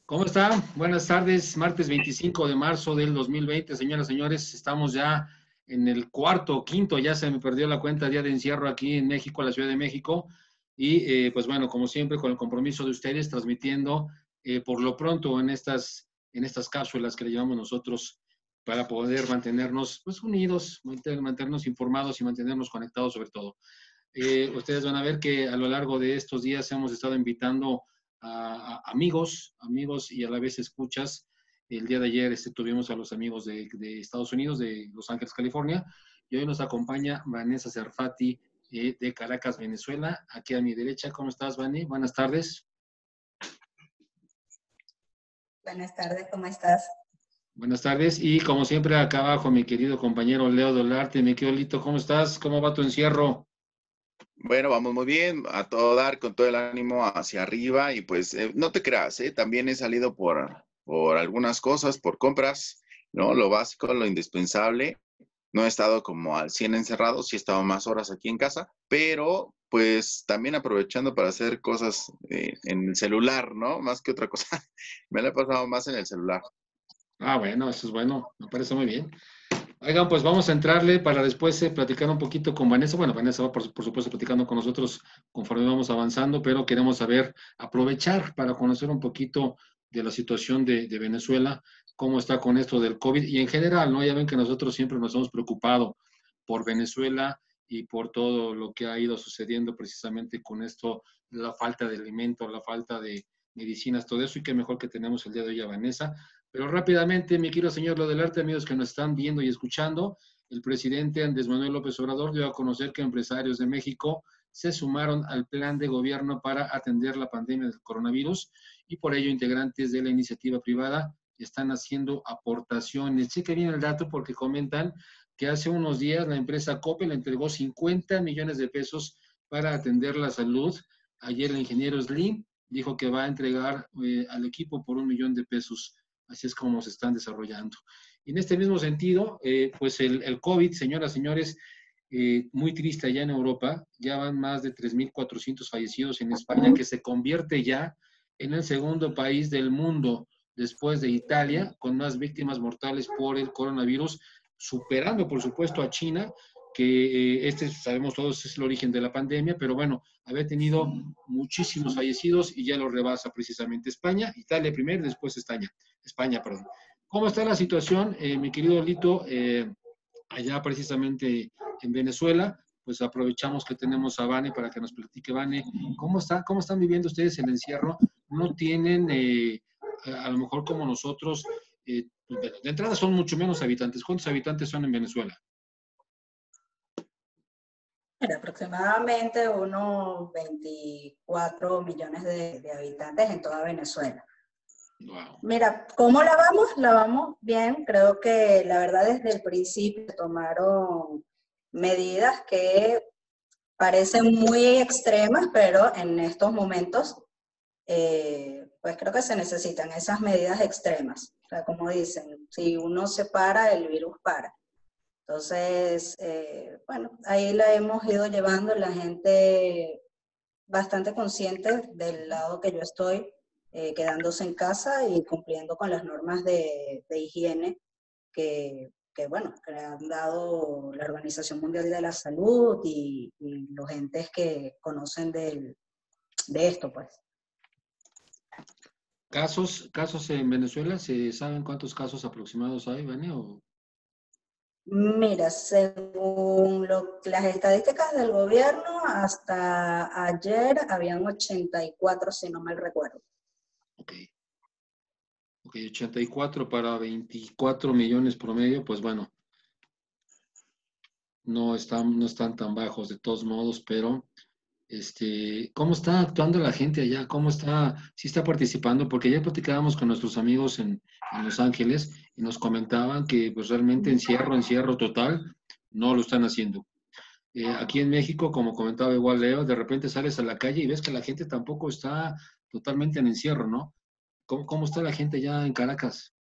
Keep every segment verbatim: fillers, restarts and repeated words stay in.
¿Cómo está? Buenas tardes, martes veinticinco de marzo del dos mil veinte. Señoras y señores, estamos ya en el cuarto o quinto, ya se me perdió la cuenta, día de encierro aquí en México, la Ciudad de México. Y eh, pues bueno, como siempre, con el compromiso de ustedes, transmitiendo eh, por lo pronto en estas, en estas cápsulas que le llamamos nosotros para poder mantenernos pues, unidos, mantenernos informados y mantenernos conectados sobre todo. Eh, ustedes van a ver que a lo largo de estos días hemos estado invitando a, a amigos, amigos y a la vez escuchas. El día de ayer este, tuvimos a los amigos de, de Estados Unidos, de Los Ángeles, California, y hoy nos acompaña Vanessa Serfati eh, de Caracas, Venezuela. Aquí a mi derecha, ¿cómo estás, Vani? Buenas tardes. Buenas tardes, ¿cómo estás? Buenas tardes. Y como siempre, acá abajo, mi querido compañero Leo Dolarte. Mi querido Lito, ¿cómo estás? ¿Cómo va tu encierro? Bueno, vamos muy bien, a todo dar, con todo el ánimo hacia arriba y pues eh, no te creas, ¿eh? También he salido por, por algunas cosas, por compras, ¿no? Lo básico, lo indispensable. No he estado como al cien encerrado, sí he estado más horas aquí en casa, pero pues también aprovechando para hacer cosas eh, en el celular, ¿no? Más que otra cosa. Me la he pasado más en el celular. Ah, bueno, eso es bueno, me parece muy bien. Oigan, pues vamos a entrarle para después eh, platicar un poquito con Vanessa. Bueno, Vanessa va por, por supuesto platicando con nosotros conforme vamos avanzando, pero queremos saber, aprovechar para conocer un poquito de la situación de, de Venezuela, cómo está con esto del COVID y en general, ¿no? Ya ven que nosotros siempre nos hemos preocupado por Venezuela y por todo lo que ha ido sucediendo precisamente con esto, la falta de alimentos, la falta de medicinas, todo eso, y qué mejor que tenemos el día de hoy a Vanessa. Pero rápidamente, mi querido señor Lodelarte, amigos que nos están viendo y escuchando, el presidente Andrés Manuel López Obrador dio a conocer que empresarios de México se sumaron al plan de gobierno para atender la pandemia del coronavirus y por ello integrantes de la iniciativa privada están haciendo aportaciones. Cheque bien el dato porque comentan que hace unos días la empresa Coppel entregó cincuenta millones de pesos para atender la salud. Ayer el ingeniero Slim dijo que va a entregar eh, al equipo por un millón de pesos. Así es como se están desarrollando. Y en este mismo sentido, eh, pues el, el COVID, señoras y señores, eh, muy triste allá en Europa, ya van más de tres mil cuatrocientos fallecidos en España, que se convierte ya en el segundo país del mundo después de Italia, con más víctimas mortales por el coronavirus, superando por supuesto a China, que eh, este sabemos todos es el origen de la pandemia, pero bueno, había tenido muchísimos fallecidos y ya lo rebasa precisamente España, Italia primero, después España. España, perdón. ¿Cómo está la situación, eh, mi querido Lito, eh, allá precisamente en Venezuela? Pues aprovechamos que tenemos a Vane para que nos platique. Vane, ¿cómo, está, cómo están viviendo ustedes el encierro? ¿No tienen, eh, a lo mejor como nosotros, eh, de entrada son mucho menos habitantes? ¿Cuántos habitantes son en Venezuela? Mira, aproximadamente unos veinticuatro millones de, de habitantes en toda Venezuela. Wow. Mira, ¿cómo la vamos? La vamos bien. Creo que la verdad desde el principio tomaron medidas que parecen muy extremas, pero en estos momentos, eh, pues creo que se necesitan esas medidas extremas. O sea, como dicen, si uno se para, el virus para. Entonces, eh, bueno, ahí la hemos ido llevando, la gente bastante consciente del lado que yo estoy, eh, quedándose en casa y cumpliendo con las normas de, de higiene que, que, bueno, que han dado la Organización Mundial de la Salud y, y los entes que conocen del, de esto, pues. ¿Casos, casos en Venezuela? ¿Se saben cuántos casos aproximados hay, Vane? ¿O? Mira, según lo, las estadísticas del gobierno, hasta ayer habían ochenta y cuatro, si no mal recuerdo. Ok. Ok, ochenta y cuatro para veinticuatro millones promedio, pues bueno, no están, no están tan bajos de todos modos, pero este, ¿cómo está actuando la gente allá? ¿Cómo está, si está participando? Porque ya platicábamos con nuestros amigos en, en Los Ángeles y nos comentaban que pues realmente encierro, encierro total, no lo están haciendo. Eh, aquí en México, como comentaba igual Leo, de repente sales a la calle y ves que la gente tampoco está totalmente en encierro, ¿no? ¿Cómo, cómo está la gente ya en Caracas?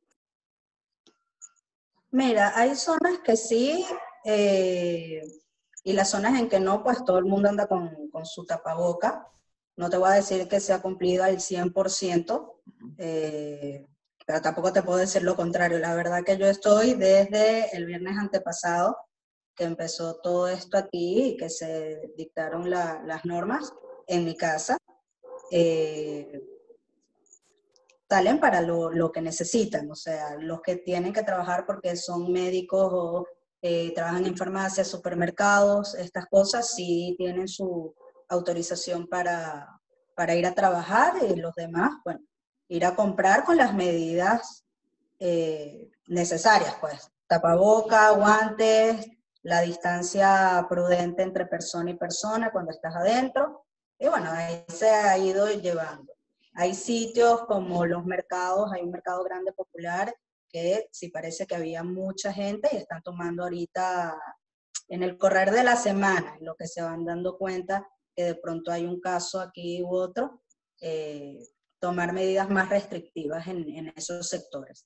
Mira, hay zonas que sí, eh, y las zonas en que no, pues todo el mundo anda con, con su tapaboca. No te voy a decir que se ha cumplido al cien por ciento, eh, pero tampoco te puedo decir lo contrario. La verdad que yo estoy desde el viernes antepasado, que empezó todo esto aquí y que se dictaron la, las normas en mi casa. Eh, salen para lo, lo que necesitan, o sea, los que tienen que trabajar porque son médicos o eh, trabajan en farmacias, supermercados, estas cosas, sí tienen su autorización para, para ir a trabajar, y los demás, bueno, ir a comprar con las medidas eh, necesarias, pues, tapaboca, guantes, la distancia prudente entre persona y persona cuando estás adentro, y bueno, ahí se ha ido llevando. Hay sitios como los mercados, hay un mercado grande popular que sí parece que había mucha gente y están tomando ahorita, en el correr de la semana, lo que se van dando cuenta que de pronto hay un caso aquí u otro, eh, tomar medidas más restrictivas en, en esos sectores.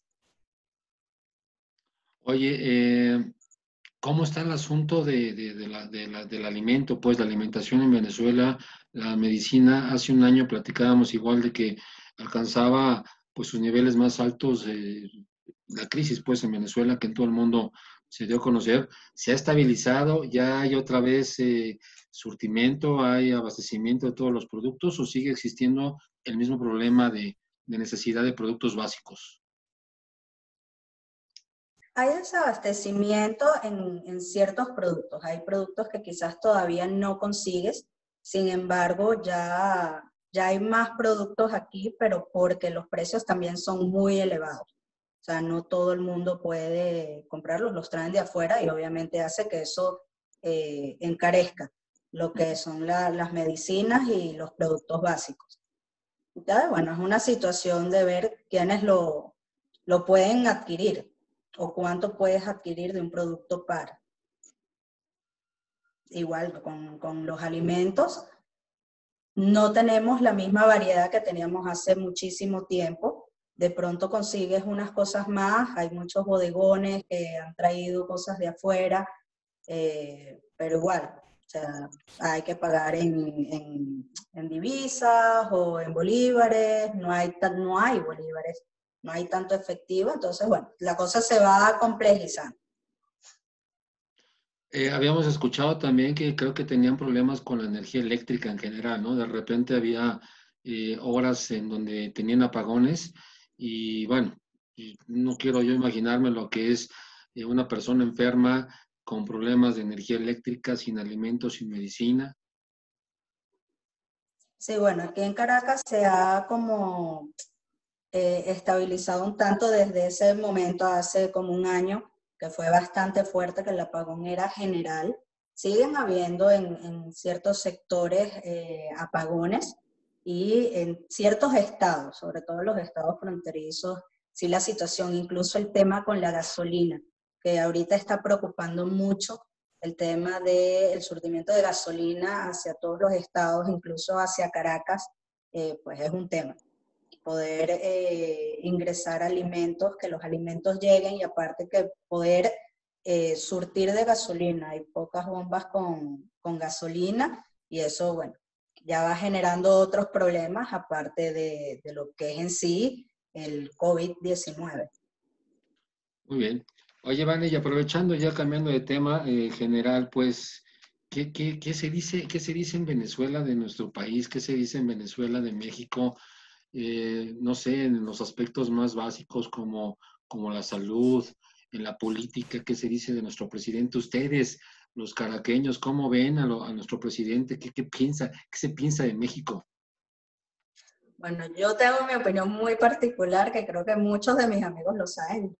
Oye, eh, ¿cómo está el asunto de, de, de la, de la, del alimento, pues la alimentación en Venezuela, la medicina? Hace un año platicábamos igual de que alcanzaba pues sus niveles más altos, eh, la crisis pues en Venezuela, que en todo el mundo se dio a conocer. ¿Se ha estabilizado? ¿Ya hay otra vez eh, surtimiento, hay abastecimiento de todos los productos o sigue existiendo el mismo problema de, de necesidad de productos básicos? Hay desabastecimiento en, en ciertos productos. Hay productos que quizás todavía no consigues, sin embargo, ya, ya hay más productos aquí, pero porque los precios también son muy elevados. O sea, no todo el mundo puede comprarlos, los traen de afuera y obviamente hace que eso eh, encarezca lo que son la, las medicinas y los productos básicos. Entonces, bueno, es una situación de ver quiénes lo, lo pueden adquirir o cuánto puedes adquirir de un producto par. Igual con, con los alimentos, no tenemos la misma variedad que teníamos hace muchísimo tiempo. De pronto consigues unas cosas más, hay muchos bodegones que han traído cosas de afuera, eh, pero igual, o sea, hay que pagar en, en, en divisas o en bolívares, no hay, no hay bolívares, no hay tanto efectivo, entonces, bueno, la cosa se va complejizando. Eh, habíamos escuchado también que creo que tenían problemas con la energía eléctrica en general, ¿no? De repente había eh, horas en donde tenían apagones y bueno, y no quiero yo imaginarme lo que es eh, una persona enferma con problemas de energía eléctrica, sin alimentos, sin medicina. Sí, bueno, aquí en Caracas se ha como eh, estabilizado un tanto desde ese momento, hace como un año, que fue bastante fuerte, que el apagón era general. Siguen habiendo en, en ciertos sectores eh, apagones y en ciertos estados, sobre todo en los estados fronterizos, sí la situación, incluso el tema con la gasolina, que ahorita está preocupando mucho el tema del surtimiento de gasolina hacia todos los estados, incluso hacia Caracas, eh, pues es un tema. Poder eh, ingresar alimentos, que los alimentos lleguen y aparte que poder eh, surtir de gasolina. Hay pocas bombas con, con gasolina y eso, bueno, ya va generando otros problemas aparte de, de lo que es en sí el COVID diecinueve. Muy bien. Oye, Vane, y aprovechando ya cambiando de tema eh, general, pues, ¿qué, qué, qué se dice, qué se dice en Venezuela de nuestro país? ¿Qué se dice en Venezuela de México? Eh, no sé, en los aspectos más básicos como, como la salud, en la política, ¿qué se dice de nuestro presidente? Ustedes, los caraqueños, ¿cómo ven a, lo- a nuestro presidente? ¿Qué, qué piensa? ¿Qué se piensa de México? Bueno, yo tengo mi opinión muy particular que creo que muchos de mis amigos lo saben.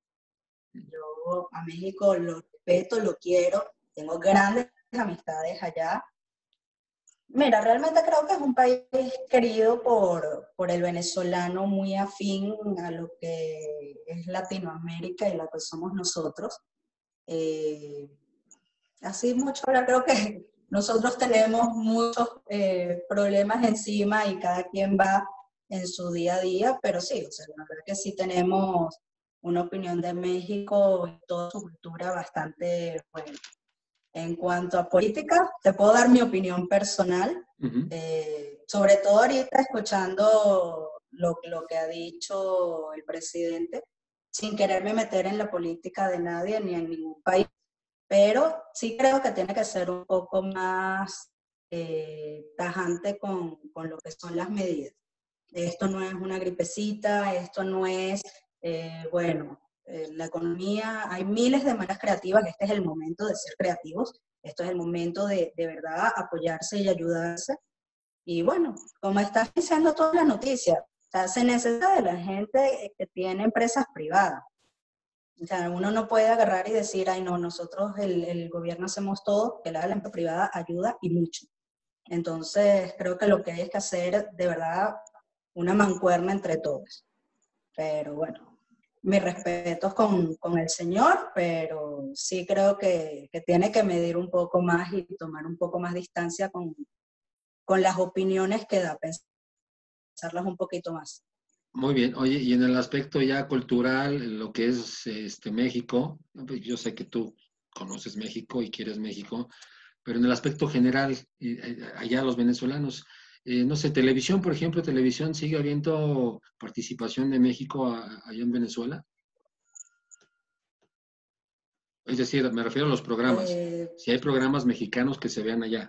Yo a México lo respeto, lo quiero, tengo grandes amistades allá. Mira, realmente creo que es un país querido por, por el venezolano, muy afín a lo que es Latinoamérica y lo que somos nosotros. Eh, así mucho hablar, creo que nosotros tenemos muchos eh, problemas encima y cada quien va en su día a día, pero sí, o sea, la verdad que sí tenemos una opinión de México y toda su cultura bastante buena. En cuanto a política, te puedo dar mi opinión personal, Ujú. eh, sobre todo ahorita escuchando lo, lo que ha dicho el presidente, sin quererme meter en la política de nadie ni en ningún país, pero sí creo que tiene que ser un poco más eh, tajante con, con lo que son las medidas. Esto no es una gripecita, esto no es, eh, bueno, eh, la economía, hay miles de maneras creativas, este es el momento de ser creativos, esto es el momento de, de verdad apoyarse y ayudarse. Y bueno, como estás diciendo todas las noticias, o sea, se necesita de la gente que tiene empresas privadas. O sea, uno no puede agarrar y decir, ay no, nosotros el, el gobierno hacemos todo, que la empresa privada ayuda y mucho. Entonces, creo que lo que hay es que hacer de verdad una mancuerna entre todos. Pero bueno, mis respetos con, con el señor, pero sí creo que, que tiene que medir un poco más y tomar un poco más distancia con, con las opiniones que da, pensarlas un poquito más. Muy bien. Oye, y en el aspecto ya cultural, lo que es este México, pues yo sé que tú conoces México y quieres México, pero en el aspecto general, eh, allá los venezolanos, eh, no sé, televisión, por ejemplo, televisión, ¿sigue habiendo participación de México a- allá en Venezuela? Es decir, me refiero a los programas. Eh, Si hay programas mexicanos que se vean allá.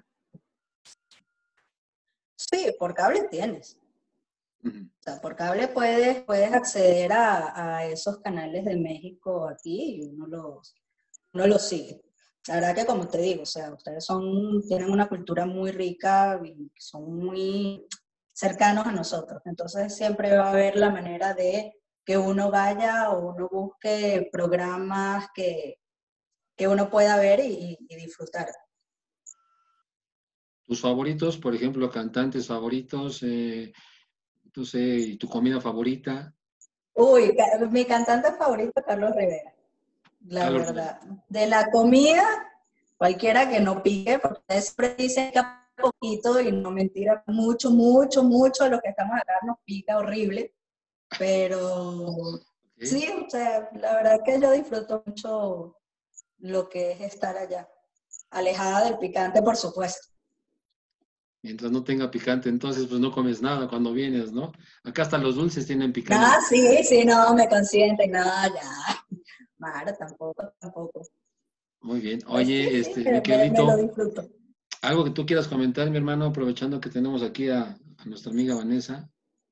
sí, por cable tienes. Ujú. O sea, por cable puedes, puedes acceder a, a esos canales de México aquí y uno los, uno los sigue. La verdad que como te digo, o sea, ustedes son, tienen una cultura muy rica y son muy cercanos a nosotros. Entonces siempre va a haber la manera de que uno vaya o uno busque programas que, que uno pueda ver y, y disfrutar. Tus favoritos, por ejemplo, cantantes favoritos, eh, no sé, y tu comida favorita, Uy, ca- mi cantante favorito, Carlos Rivera, la Carlos Rivera. verdad. De la comida, cualquiera que no pique, porque siempre dicen que poquito y no mentira, mucho, mucho, mucho de lo que estamos acá nos pica horrible, pero ¿Ok? sí, o sea, la verdad que yo disfruto mucho lo que es estar allá, alejada del picante, por supuesto. Mientras no tenga picante, entonces pues no comes nada cuando vienes, ¿no? Acá hasta los dulces tienen Nada, picante. sí, sí, no, me consienten, nada, ya. Mara, tampoco, tampoco. Muy bien. Pues sí, Oye, sí, este, me, me, me lo Miquelito, disfruto. algo que tú quieras comentar, mi hermano, aprovechando que tenemos aquí a, a nuestra amiga Vanessa.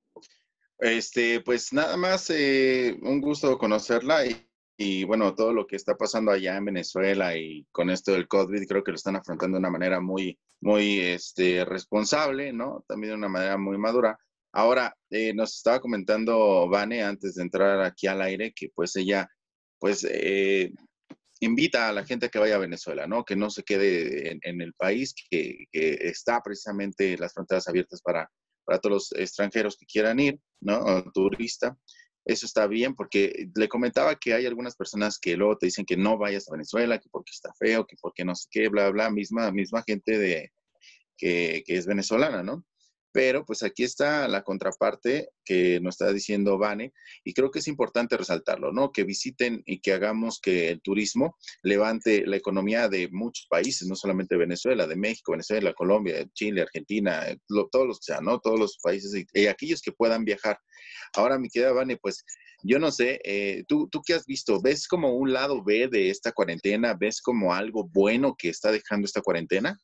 Este, pues nada más, eh, un gusto conocerla y, y, bueno, todo lo que está pasando allá en Venezuela y con esto del COVID, creo que lo están afrontando de una manera muy, muy, este, responsable, ¿no? También de una manera muy madura. Ahora, eh, nos estaba comentando Vane antes de entrar aquí al aire que pues ella, pues, eh, invita a la gente a que vaya a Venezuela, ¿no? Que no se quede en, en el país, que, que, está precisamente las fronteras abiertas para, para todos los extranjeros que quieran ir, ¿no? O turista. Eso está bien, porque le comentaba que hay algunas personas que luego te dicen que no vayas a Venezuela, que porque está feo, que porque no sé qué, bla, bla, misma, misma gente de, que, que es venezolana, ¿no? Pero pues aquí está la contraparte que nos está diciendo Vane y creo que es importante resaltarlo, ¿no? Que visiten y que hagamos que el turismo levante la economía de muchos países, no solamente Venezuela, de México, Venezuela, Colombia, Chile, Argentina, lo, todos los, o sea, ¿no? Todos los países y, y aquellos que puedan viajar. Ahora, mi querida Vane, pues yo no sé, eh, ¿tú, ¿tú qué has visto? ¿Ves como un lado B de esta cuarentena? ¿Ves como algo bueno que está dejando esta cuarentena?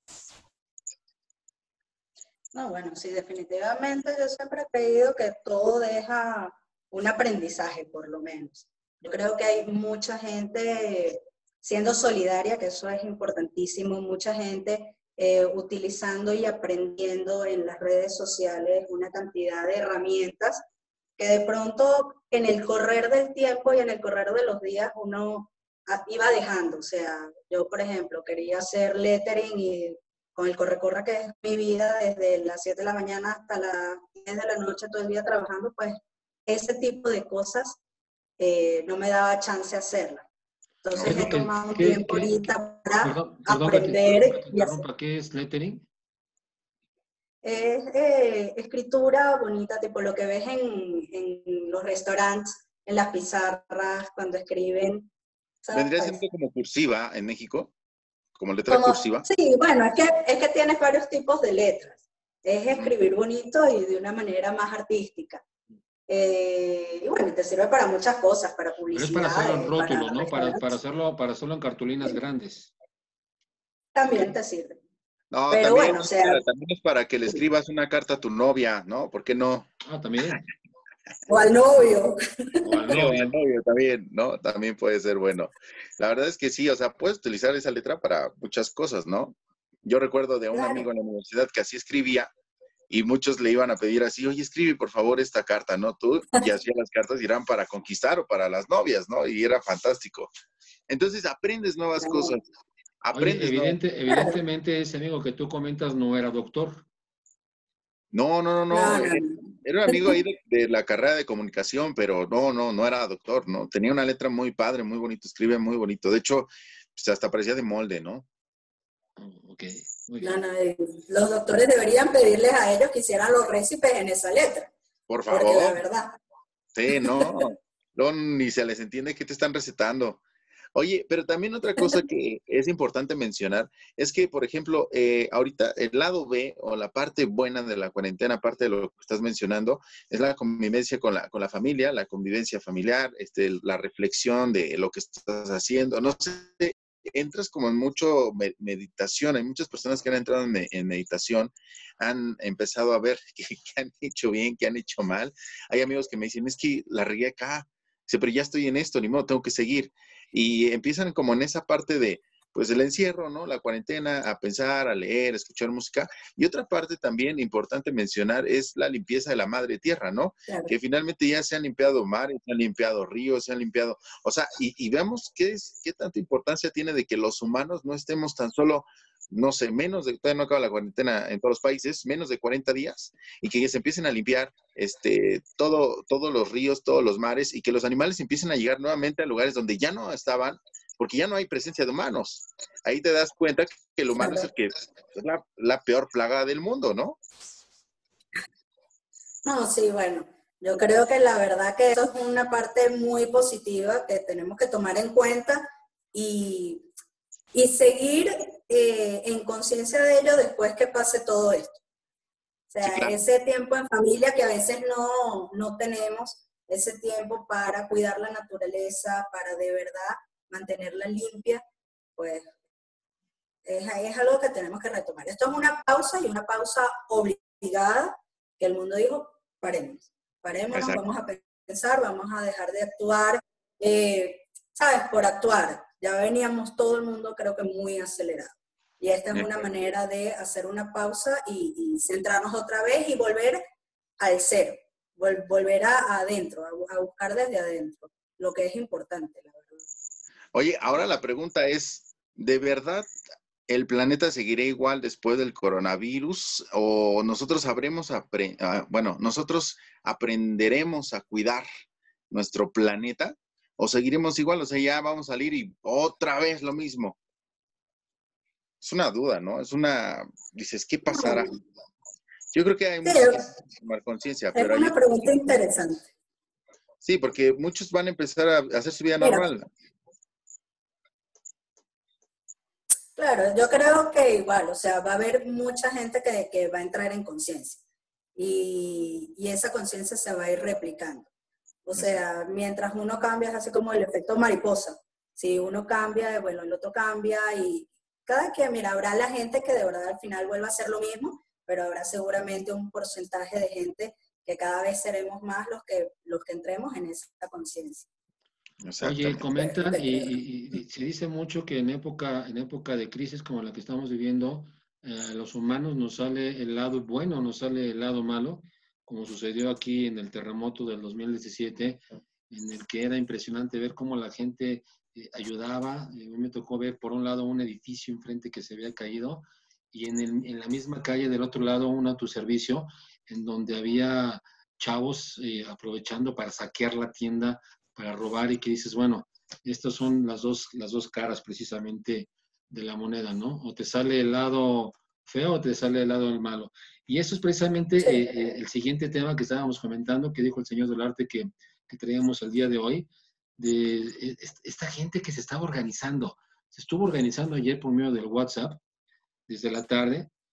No, bueno, sí, definitivamente yo siempre he creído que todo deja un aprendizaje, por lo menos. Yo creo que hay mucha gente siendo solidaria, que eso es importantísimo, mucha gente eh, utilizando y aprendiendo en las redes sociales una cantidad de herramientas que de pronto en el correr del tiempo y en el correr de los días uno iba dejando. O sea, yo, por ejemplo, quería hacer lettering y con el corre-corre que es mi vida, desde las siete de la mañana hasta las diez de la noche, todo el día trabajando, pues ese tipo de cosas eh, no me daba chance de hacerlas. ¿Qué Entonces es he lo que, tomado un qué, tiempo qué, qué- ahorita para perdón, perdón que te, que aprender te y hacer. interrumpa, ¿qué es lettering? Es eh, escritura bonita, tipo lo que ves en, en los restaurantes, en las pizarras, cuando escriben, ¿Vendría siendo ¿sabes? como cursiva en México? ¿Como letra Como, cursiva? sí, bueno, es que, es que tienes varios tipos de letras. es escribir bonito y de una manera más artística. Eh, y bueno, te sirve para muchas cosas, para Pero es para hacerlo en publicidades, para rótulos, ¿no? Para, para, restaurantes, hacerlo, para hacerlo en cartulinas grandes. también te sirve. No, Pero también, bueno, o sea, para, también es para que le escribas una carta a tu novia, ¿no? ¿Por qué no? Ah, también. o al novio. O al Sí, o al novio. novio también, ¿no? También puede ser bueno. La verdad es que sí, o sea, puedes utilizar esa letra para muchas cosas, ¿no? Yo recuerdo de un amigo Claro, en la universidad que así escribía y muchos le iban a pedir así, oye, escribe por favor esta carta, ¿no? Tú, y hacía las cartas y eran para conquistar o para las novias, ¿no? Y era fantástico. Entonces aprendes nuevas cosas, claro, Oye, aprendes nuevas. evidente, evidentemente ese amigo que tú comentas no era doctor. No, no, no, no, no. no, eh, no. Era un amigo ahí de, de la carrera de comunicación, pero no, no, no era doctor, ¿no? Tenía una letra muy padre, muy bonito, escribe muy bonito. De hecho, pues hasta parecía de molde, ¿no? Oh, ok, muy No, bien. no, eh, los doctores deberían pedirles a ellos que hicieran los récipes en esa letra, Por porque la favor. verdad, Sí, no. No, ni se les entiende qué te están recetando. Oye, pero también otra cosa que es importante mencionar es que, por ejemplo, eh, ahorita el lado B o la parte buena de la cuarentena, aparte de lo que estás mencionando, es la convivencia con la, con la familia, la convivencia familiar, este, la reflexión de lo que estás haciendo. No sé, entras como en mucho me- meditación. Hay muchas personas que han entrado en, me- en meditación, han empezado a ver qué, qué han hecho bien, qué han hecho mal. Hay amigos que me dicen, es que la regué acá. Dice, pero ya estoy en esto, ni modo, tengo que seguir. Y empiezan como en esa parte de, pues, el encierro, ¿no? La cuarentena, a pensar, a leer, a escuchar música. Y otra parte también importante mencionar es la limpieza de la madre tierra, ¿no? claro, Que finalmente ya se han limpiado mares, se han limpiado ríos, se han limpiado, o sea, y, y veamos qué es, qué tanta importancia tiene de que los humanos no estemos tan solo, no sé, menos de, todavía no acaba la cuarentena en todos los países, menos de cuarenta días, y que se empiecen a limpiar este, todo, todos los ríos, todos los mares, y que los animales empiecen a llegar nuevamente a lugares donde ya no estaban, porque ya no hay presencia de humanos. Ahí te das cuenta que el humano es el claro. que es la, la peor plaga del mundo, ¿no? No, sí, bueno, yo creo que la verdad que eso es una parte muy positiva que tenemos que tomar en cuenta y, y seguir eh, en conciencia de ello después que pase todo esto. O Sí, sea, claro. ese tiempo en familia que a veces no, no tenemos, ese tiempo para cuidar la naturaleza, para de verdad mantenerla limpia, pues es, es algo que tenemos que retomar. Esto es una pausa y una pausa obligada que el mundo dijo, paremos, parémonos, Exacto. vamos a pensar, vamos a dejar de actuar, eh, ¿sabes? Por actuar. Ya veníamos todo el mundo creo que muy acelerado. Y esta es una manera de hacer una pausa y, y centrarnos otra vez y volver al cero, vol volver a, adentro, a, a buscar desde adentro, lo que es importante, la verdad. Oye, ahora la pregunta es, ¿de verdad el planeta seguirá igual después del coronavirus o nosotros sabremos, apre- ah, bueno, nosotros aprenderemos a cuidar nuestro planeta o seguiremos igual? O sea, ya vamos a salir y otra vez lo mismo. Es una duda, ¿no? Es una, dices, ¿qué pasará? No, Yo creo que hay sí, muchos que tomar conciencia, es pero hay una otros pregunta que no. interesante. Sí, porque muchos van a empezar a hacer su vida Mira, normal. claro, yo creo que igual, o sea, va a haber mucha gente que, que va a entrar en conciencia y, y esa conciencia se va a ir replicando. O Exacto. sea, mientras uno cambia, es así como el efecto mariposa. Si uno cambia, bueno, el otro cambia y cada quien, mira, habrá la gente que de verdad al final vuelva a hacer lo mismo, pero habrá seguramente un porcentaje de gente que cada vez seremos más los que, los que entremos en esa conciencia. Oye, Exactamente. Es lo comentan que y, creo. y- y se dice mucho que en época, en época de crisis como la que estamos viviendo, eh, a los humanos nos sale el lado bueno, nos sale el lado malo, como sucedió aquí en el terremoto del dos mil diecisiete, en el que era impresionante ver cómo la gente eh, ayudaba. Eh, a mí me tocó ver por un lado un edificio enfrente que se había caído y en, el- en la misma calle del otro lado un autoservicio en donde había chavos eh, aprovechando para saquear la tienda para robar y que dices, bueno, estas son las dos, las dos caras precisamente de la moneda, ¿no? O te sale el lado feo o te sale el lado malo. Y eso es precisamente Sí, eh, eh, el siguiente tema que estábamos comentando, que dijo el señor Dolarte que, que traíamos el día de hoy, de eh, esta gente que se estaba organizando. Se estuvo organizando ayer por medio del WhatsApp, desde la tarde,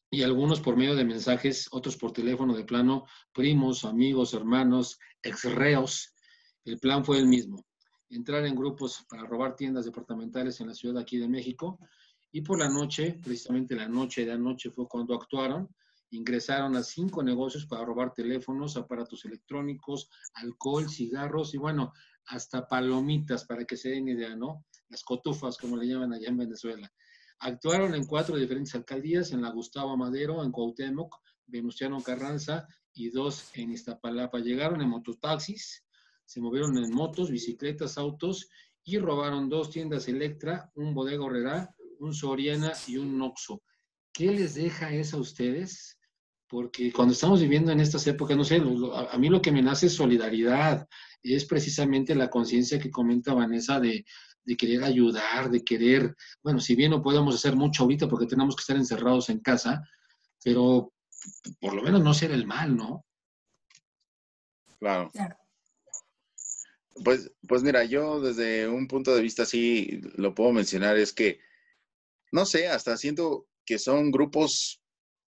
y algunos por medio de mensajes, otros por teléfono de plano, primos, amigos, hermanos, exreos. El plan fue el mismo, entrar en grupos para robar tiendas departamentales en la ciudad de aquí de México, y por la noche, precisamente la noche de anoche fue cuando actuaron, ingresaron a cinco negocios para robar teléfonos, aparatos electrónicos, alcohol, cigarros y bueno, hasta palomitas, para que se den idea, ¿no? Las cotufas, como le llaman allá en Venezuela. Actuaron en cuatro diferentes alcaldías, en la Gustavo Amadero, en Cuauhtémoc, Venustiano Carranza y dos en Iztapalapa. Llegaron en mototaxis, se movieron en motos, bicicletas, autos y robaron dos tiendas Electra, un Bodega Aurrerá, un Soriana y un Oxxo. ¿Qué les deja eso a ustedes? Porque cuando estamos viviendo en estas épocas, no sé, lo, lo, a, a mí lo que me nace es solidaridad, es precisamente la conciencia que comenta Vanessa de, de querer ayudar, de querer, bueno, si bien no podemos hacer mucho ahorita porque tenemos que estar encerrados en casa, pero por lo menos no ser el mal, ¿no? Claro. Pues, pues mira, yo desde un punto de vista así lo puedo mencionar, es que, no sé, hasta siento que son grupos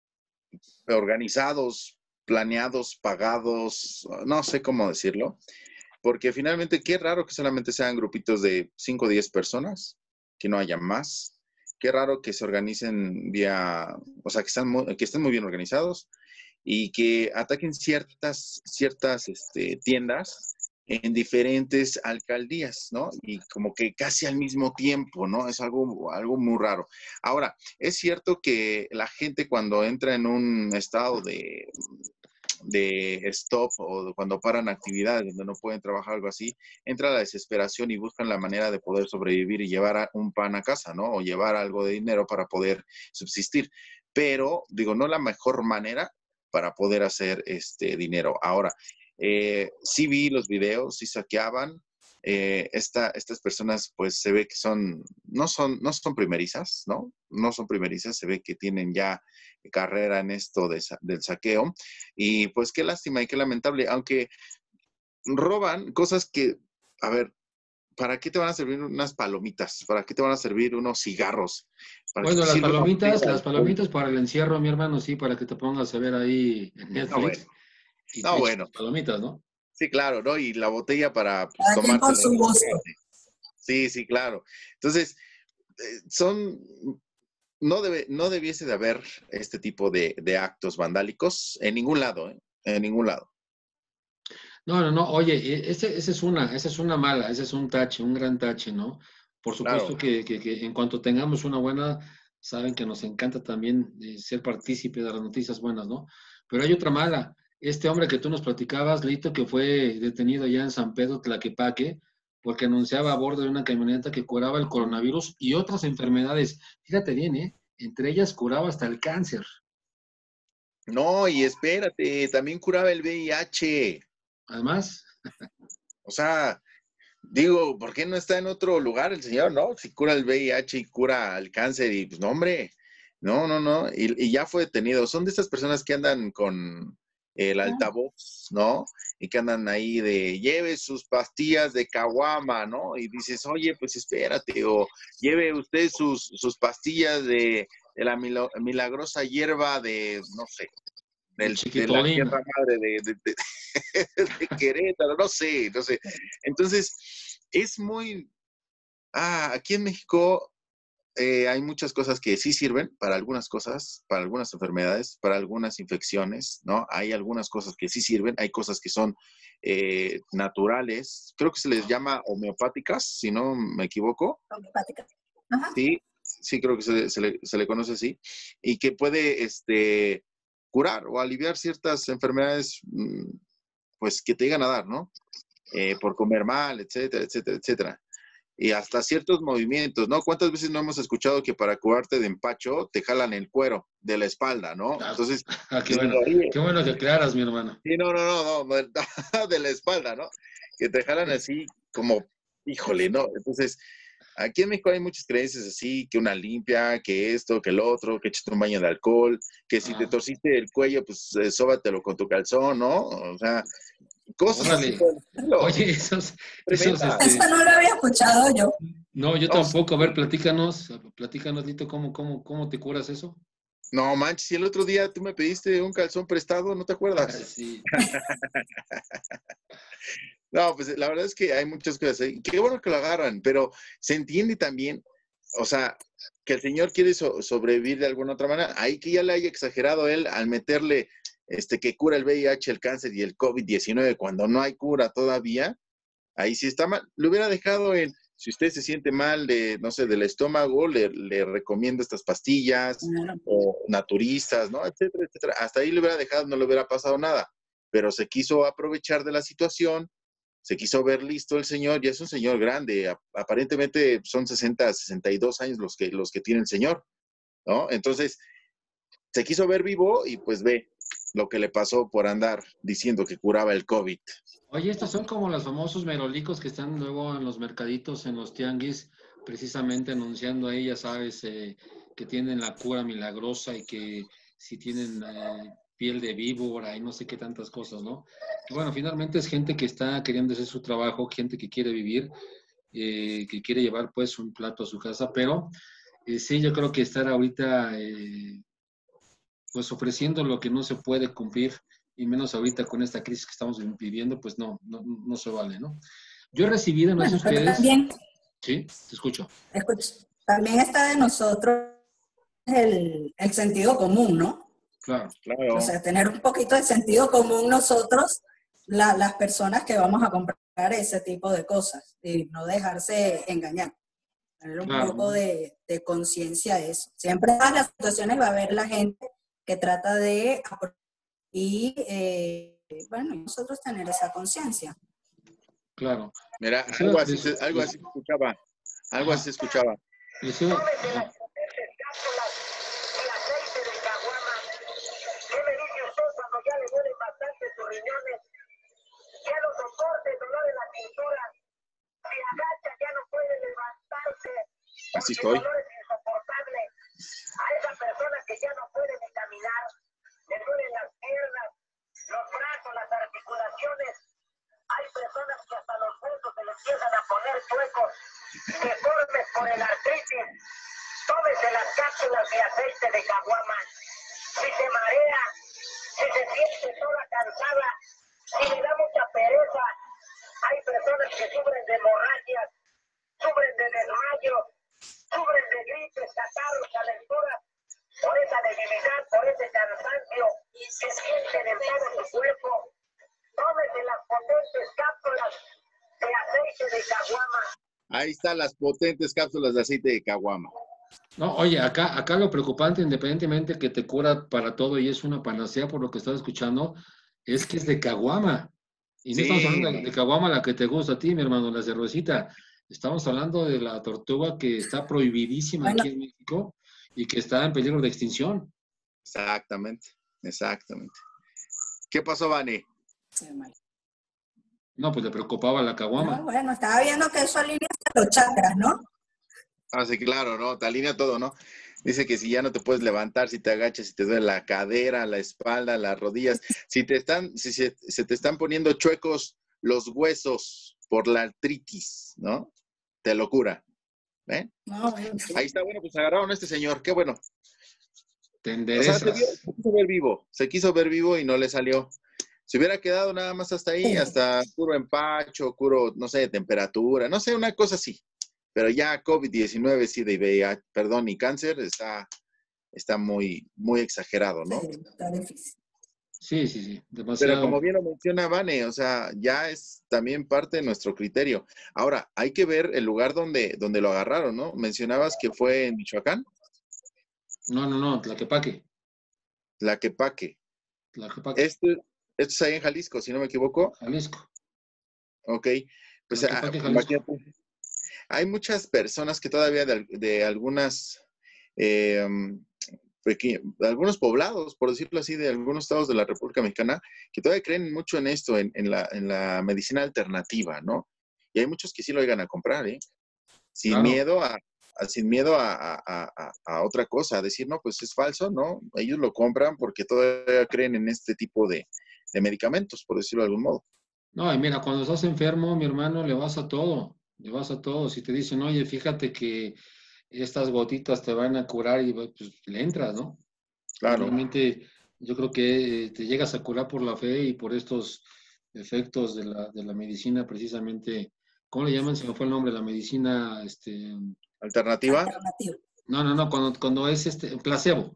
organizados, planeados, pagados, no sé cómo decirlo, porque finalmente qué raro que solamente sean grupitos de cinco o diez personas, que no haya más. Qué raro que se organicen vía, o sea, que, están muy, que estén muy bien organizados y que ataquen ciertas, ciertas este, tiendas en diferentes alcaldías, ¿no? Y como que casi al mismo tiempo, ¿no? Es algo, algo muy raro. Ahora, es cierto que la gente cuando entra en un estado de, de stop o cuando paran actividades donde no pueden trabajar, algo así, entra la desesperación y buscan la manera de poder sobrevivir y llevar un pan a casa, ¿no? O llevar algo de dinero para poder subsistir. Pero, digo, no la mejor manera para poder hacer este dinero. Ahora, eh, sí vi los videos, sí saqueaban. Eh, esta, estas personas, pues se ve que son, no son, no son primerizas, ¿no? No son primerizas, se ve que tienen ya carrera en esto de, del saqueo. Y pues qué lástima y qué lamentable, aunque roban cosas que, a ver, ¿para qué te van a servir unas palomitas? ¿Para qué te van a servir unos cigarros? ¿Para Bueno, las palomitas, las palomitas palomitas para el encierro, mi hermano, sí, para que te pongas a ver ahí en Netflix no, bueno. y No, te eches bueno. palomitas, ¿no? Sí, claro, ¿no? Y la botella para pues, Cada quien con tomártela. su gusto. Sí, sí, claro. Entonces, eh, son, no, debe, no debiese de haber este tipo de, de actos vandálicos en ningún lado, ¿eh? En ningún lado. No, no, no, oye, esa ese es una, esa es una mala, ese es un tache, un gran tache, ¿no? Por supuesto Claro. que, que, que en cuanto tengamos una buena, saben que nos encanta también eh, ser partícipe de las noticias buenas, ¿no? Pero hay otra mala. Este hombre que tú nos platicabas, Lito, que fue detenido ya en San Pedro Tlaquepaque, porque anunciaba a bordo de una camioneta que curaba el coronavirus y otras enfermedades. Fíjate bien, ¿eh? Entre ellas curaba hasta el cáncer. No, y espérate, también curaba el V I H. Además, O sea, digo, ¿por qué no está en otro lugar el señor? No, si cura el V I H y cura el cáncer y pues no, hombre, no, no, no, y, y ya fue detenido. Son de estas personas que andan con el altavoz, ¿no? Y que andan ahí de, lleve sus pastillas de caguama, ¿no? Y dices, oye, pues espérate, o lleve usted sus, sus pastillas de, de la milo- milagrosa hierba de, no sé, el del, de la chiquitolín. tierra madre de, de, de, de Querétaro, no sé, no sé. Entonces, es muy... Ah, aquí en México eh, hay muchas cosas que sí sirven para algunas cosas, para algunas enfermedades, para algunas infecciones, ¿no? Hay algunas cosas que sí sirven, hay cosas que son eh, naturales, creo que se les llama homeopáticas, si no me equivoco. Homeopática. Ajá. Sí, sí creo que se, se, le, se le conoce así, y que puede este, curar o aliviar ciertas enfermedades, pues, que te llegan a dar, ¿no? Eh, por comer mal, etcétera, etcétera, etcétera. Y hasta ciertos movimientos, ¿no? ¿Cuántas veces no hemos escuchado que para curarte de empacho te jalan el cuero de la espalda, ¿no? Ah, Entonces, ah, qué dices, bueno, oye, qué bueno que aclaras, mi hermano. sí, no, no, no, no, de la espalda, ¿no? Que te jalan así como, híjole, ¿no? Entonces, aquí en México hay muchas creencias así, que una limpia, que esto, que el otro, que échate un baño de alcohol, que si te Ah, torciste el cuello, pues eh, sóbatelo con tu calzón, ¿no? O sea, cosas así órale. por el estilo. Oye, esos, esos, Tremenda. Eso este, no lo había escuchado yo. no, yo No, tampoco. A ver, platícanos, platícanos, Lito, ¿cómo, cómo, cómo te curas eso? No manches, si el otro día tú me pediste un calzón prestado, ¿no te acuerdas? Sí. No, pues la verdad es que hay muchas cosas ahí. Qué bueno que lo agarran, pero se entiende también, o sea, que el señor quiere so- sobrevivir de alguna otra manera. Ahí que ya le haya exagerado él al meterle este que cura el V I H, el cáncer y el COVID diecinueve cuando no hay cura todavía. Ahí sí está mal. Lo hubiera dejado en, si usted se siente mal de, no sé, del estómago, le, le recomiendo estas pastillas Claro. o naturistas, ¿no? Etcétera, etcétera. Hasta ahí le hubiera dejado, no le hubiera pasado nada. Pero se quiso aprovechar de la situación, se quiso ver listo el señor, ya es un señor grande, a- aparentemente son sesenta, sesenta y dos años los que, los que tiene el señor, ¿no? Entonces, se quiso ver vivo y pues ve lo que le pasó por andar diciendo que curaba el COVID. Oye, estos son como los famosos merolicos que están luego en los mercaditos, en los tianguis, precisamente anunciando ahí, ya sabes, eh, que tienen la cura milagrosa y que si tienen eh, piel de víbora y no sé qué tantas cosas, ¿no? Que bueno, finalmente es gente que está queriendo hacer su trabajo, gente que quiere vivir, eh, que quiere llevar pues un plato a su casa, pero eh, sí, yo creo que estar ahorita eh, pues ofreciendo lo que no se puede cumplir, y menos ahorita con esta crisis que estamos viviendo, pues no, no, no se vale, ¿no? Yo he recibido, no sé Bueno, pero ustedes, también, sí, te escucho. escuch- también está de nosotros el, el sentido común, ¿no? Claro, O Claro, sea, tener un poquito de sentido común nosotros, la- las personas que vamos a comprar ese tipo de cosas, y no dejarse engañar, tener un claro, poco ¿no? de, de conciencia de eso. Siempre en todas las situaciones va a haber la gente que trata de apro- y eh, bueno, y nosotros tener esa conciencia. Claro. mira, Les algo iba- así, les- se- algo les- así se escuchaba, algo así ajá, se escuchaba. les iba- Tómese las ajá, potentes cápsulas de aceite de caguama. ¿Qué me dice usted cuando ya le duelen bastante sus riñones? Ya no soporta el dolor en la cintura. Se agacha, ya no puede levantarse. Así Porque el estoy. dolor es insoportable. A esa persona que ya no puede ni caminar, le duelen las piernas, los brazos, las articulaciones. Hay personas que hasta los huesos se les empiezan a poner chuecos, deformes por el artritis. Tómese las cápsulas de aceite de caguama. Si se marea, si se siente toda cansada, si le da mucha pereza, hay personas que sufren de hemorragias, sufren de desmayo, sufren de gripes, catarros, calenturas, por esa debilidad, por ese cansancio, y se sienten en todo su cuerpo. Tómese las potentes cápsulas de aceite de caguama. Ahí están las potentes cápsulas de aceite de caguama. no, oye, acá, acá lo preocupante, independientemente que te cura para todo y es una panacea por lo que estás escuchando, es que es de caguama. Y no estamos Sí, hablando de, no. de caguama la que te gusta a ti, mi hermano, la cervecita. Estamos hablando de la tortuga que está prohibidísima Bueno, aquí en México y que está en peligro de extinción. Exactamente, exactamente. ¿Qué pasó, Vane? No, pues le preocupaba la no, caguama. bueno, estaba viendo que eso alinea los chakras, ¿no? Ah, sí, claro, ¿no? Te alinea todo, ¿no? Dice que si ya no te puedes levantar, si te agachas, si te duele la cadera, la espalda, las rodillas, si te están, si se, se te están poniendo chuecos los huesos por la artritis, ¿no? Te lo cura. ¿Eh? No, bueno, sí. Ahí está, bueno, pues agarraron a este señor, qué bueno. Te O sea, se, vio, enderezas. se quiso ver vivo, se quiso ver vivo y no le salió. Se hubiera quedado nada más hasta ahí, hasta puro empacho, puro, no sé, temperatura, no sé, una cosa así. Pero ya COVID diecinueve, sí, de V I H, perdón, y cáncer está, está muy, muy exagerado, Sí, ¿no? está difícil. Sí, sí, sí, Pero demasiado. como bien lo menciona Vane, o sea, ya es también parte de nuestro criterio. Ahora, hay que ver el lugar donde, donde lo agarraron, ¿no? Mencionabas que fue en Michoacán, No, no, no, Tlaquepaque. Tlaquepaque. Tlaquepaque, Esto, esto es ahí en Jalisco, si no me equivoco. Jalisco. Ok, pues ah, Tlaquepaque, Jalisco. imagínate. Hay muchas personas que todavía de, de algunas, eh, peque- de algunos poblados, por decirlo así, de algunos estados de la República Mexicana, que todavía creen mucho en esto, en, en la, en la medicina alternativa, ¿no? Y hay muchos que sí lo llegan a comprar, ¿eh? Sin Claro. miedo a, a- sin miedo a, a- a- a otra cosa, a decir, no, pues es falso, ¿no? Ellos lo compran porque todavía creen en este tipo de, de medicamentos, por decirlo de algún modo. No, y mira, cuando estás enfermo, mi hermano, le vas a todo. Le vas a todo. Si te dicen, oye, fíjate que estas gotitas te van a curar y pues le entras, ¿no? Claro. Realmente yo creo que te llegas a curar por la fe y por estos efectos de la, de la medicina, precisamente, ¿cómo le llaman? Se me fue el nombre, la medicina, este, ¿Alternativa? Alternativo. no, no, no, cuando, cuando es este, placebo,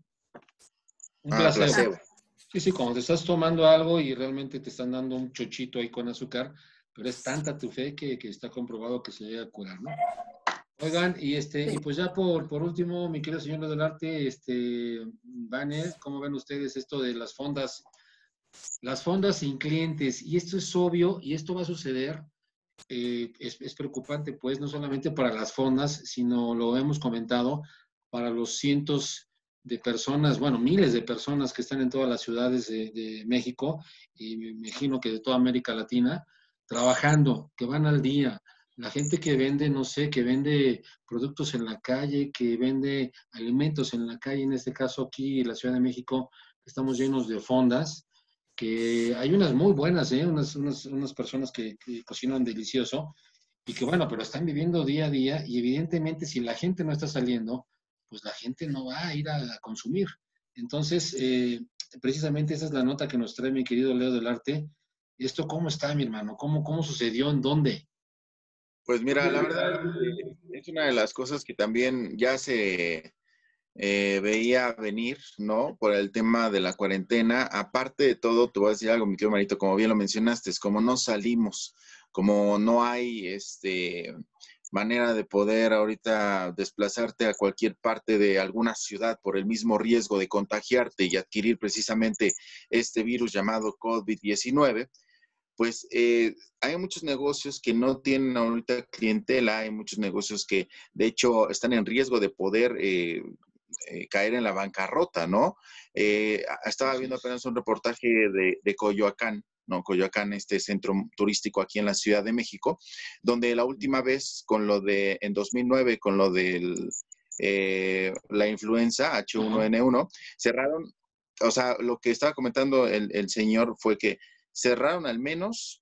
un Ah, placebo. placebo. Sí, sí, cuando te estás tomando algo y realmente te están dando un chochito ahí con azúcar, pero es tanta tu fe que, que está comprobado que se llega a curar, ¿no? Oigan, y este, y Sí. pues ya por, por último, mi querido señor del arte, este, Vanes, ¿cómo ven ustedes esto de las fondas? Las fondas sin clientes, y esto es obvio, y esto va a suceder, eh, es, es preocupante, pues, no solamente para las fondas, sino lo hemos comentado, para los cientos de personas, bueno, miles de personas que están en todas las ciudades de, de México, y me imagino que de toda América Latina, trabajando, que van al día. La gente que vende, no sé, que vende productos en la calle, que vende alimentos en la calle, en este caso aquí en la Ciudad de México, estamos llenos de fondas, que hay unas muy buenas, ¿eh? unas, unas, unas personas que, que cocinan delicioso y que bueno, pero están viviendo día a día y evidentemente si la gente no está saliendo, pues la gente no va a ir a, a consumir. Entonces, eh, precisamente esa es la nota que nos trae mi querido Leo del Arte. ¿Esto cómo está, mi hermano? ¿Cómo, cómo sucedió? ¿En dónde? Pues mira, la verdad es que es una de las cosas que también ya se eh, veía venir, ¿no? Por el tema de la cuarentena. Aparte de todo, te voy a decir algo, mi querido Marito, como bien lo mencionaste, es como no salimos, como no hay este manera de poder ahorita desplazarte a cualquier parte de alguna ciudad por el mismo riesgo de contagiarte y adquirir precisamente este virus llamado COVID diecinueve, pues eh, hay muchos negocios que no tienen ahorita clientela, hay muchos negocios que de hecho están en riesgo de poder eh, eh, caer en la bancarrota, ¿no? Eh, estaba viendo apenas un reportaje de, de Coyoacán, ¿no? Coyoacán, este centro turístico aquí en la Ciudad de México, donde la última vez con lo de, en dos mil nueve, con lo de eh, la influenza H uno N uno, cerraron, o sea, lo que estaba comentando el, el señor fue que cerraron al menos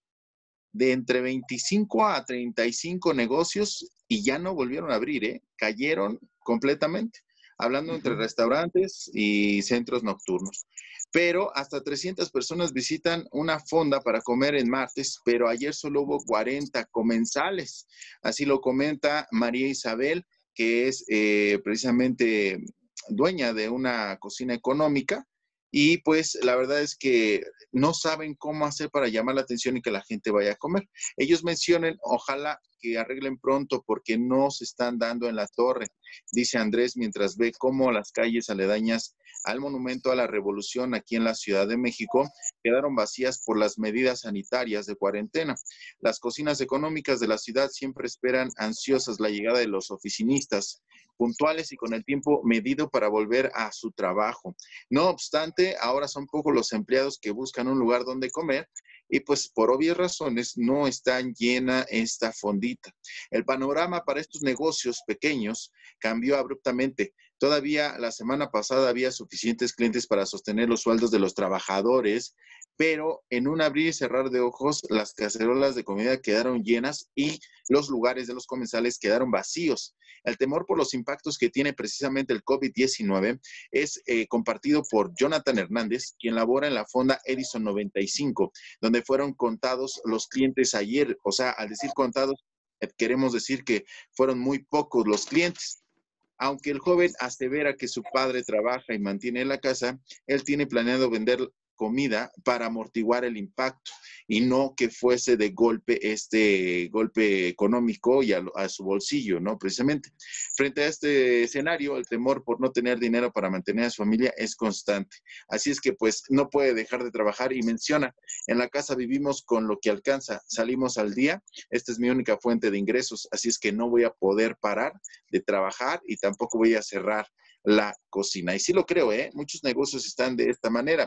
de entre veinticinco a treinta y cinco negocios y ya no volvieron a abrir, ¿eh? Cayeron completamente, hablando entre restaurantes y centros nocturnos. Pero hasta trescientas personas visitan una fonda para comer en martes, pero ayer solo hubo cuarenta comensales. Así lo comenta María Isabel, que es eh, precisamente dueña de una cocina económica. Y pues la verdad es que no saben cómo hacer para llamar la atención y que la gente vaya a comer. Ellos mencionan, ojalá que arreglen pronto porque no se están dando en la torre, dice Andrés mientras ve cómo las calles aledañas al Monumento a la Revolución aquí en la Ciudad de México quedaron vacías por las medidas sanitarias de cuarentena. Las cocinas económicas de la ciudad siempre esperan ansiosas la llegada de los oficinistas, puntuales y con el tiempo medido para volver a su trabajo. No obstante, ahora son pocos los empleados que buscan un lugar donde comer y pues por obvias razones no está llena esta fondita. El panorama para estos negocios pequeños cambió abruptamente. Todavía la semana pasada había suficientes clientes para sostener los sueldos de los trabajadores, pero en un abrir y cerrar de ojos, las cacerolas de comida quedaron llenas y los lugares de los comensales quedaron vacíos. El temor por los impactos que tiene precisamente el COVID diecinueve es eh, compartido por Jonathan Hernández, quien labora en la fonda Edison noventa y cinco, donde fueron contados los clientes ayer. O sea, al decir contados, eh, queremos decir que fueron muy pocos los clientes. Aunque el joven asevera que su padre trabaja y mantiene la casa, él tiene planeado vender comida para amortiguar el impacto y no que fuese de golpe este golpe económico y a, a su bolsillo, ¿no? Precisamente. Frente a este escenario, el temor por no tener dinero para mantener a su familia es constante. Así es que pues no puede dejar de trabajar y menciona, en la casa vivimos con lo que alcanza, salimos al día, esta es mi única fuente de ingresos, así es que no voy a poder parar de trabajar y tampoco voy a cerrar la cocina. Y sí lo creo, ¿eh? Muchos negocios están de esta manera.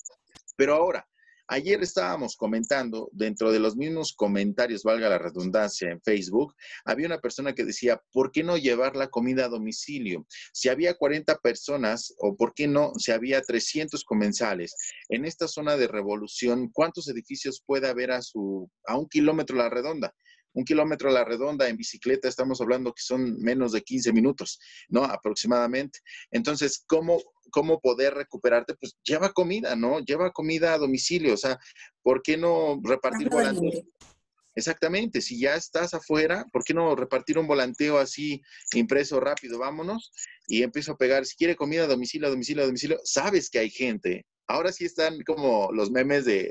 Pero ahora, ayer estábamos comentando, dentro de los mismos comentarios, valga la redundancia, en Facebook, había una persona que decía, ¿por qué no llevar la comida a domicilio? Si había cuarenta personas, o ¿por qué no? Si había trescientos comensales. En esta zona de Revolución, ¿cuántos edificios puede haber a, su, a un kilómetro a la redonda? un kilómetro a la redonda en bicicleta, estamos hablando que son menos de quince minutos, ¿no? Aproximadamente. Entonces, ¿cómo, cómo poder recuperarte? Pues lleva comida, ¿no? Lleva comida a domicilio, o sea, ¿por qué no repartir volanteo? Exactamente, si ya estás afuera, ¿por qué no repartir un volanteo así impreso rápido? Vámonos y empiezo a pegar, si quiere comida a domicilio, a domicilio, a domicilio, sabes que hay gente. Ahora sí están como los memes de,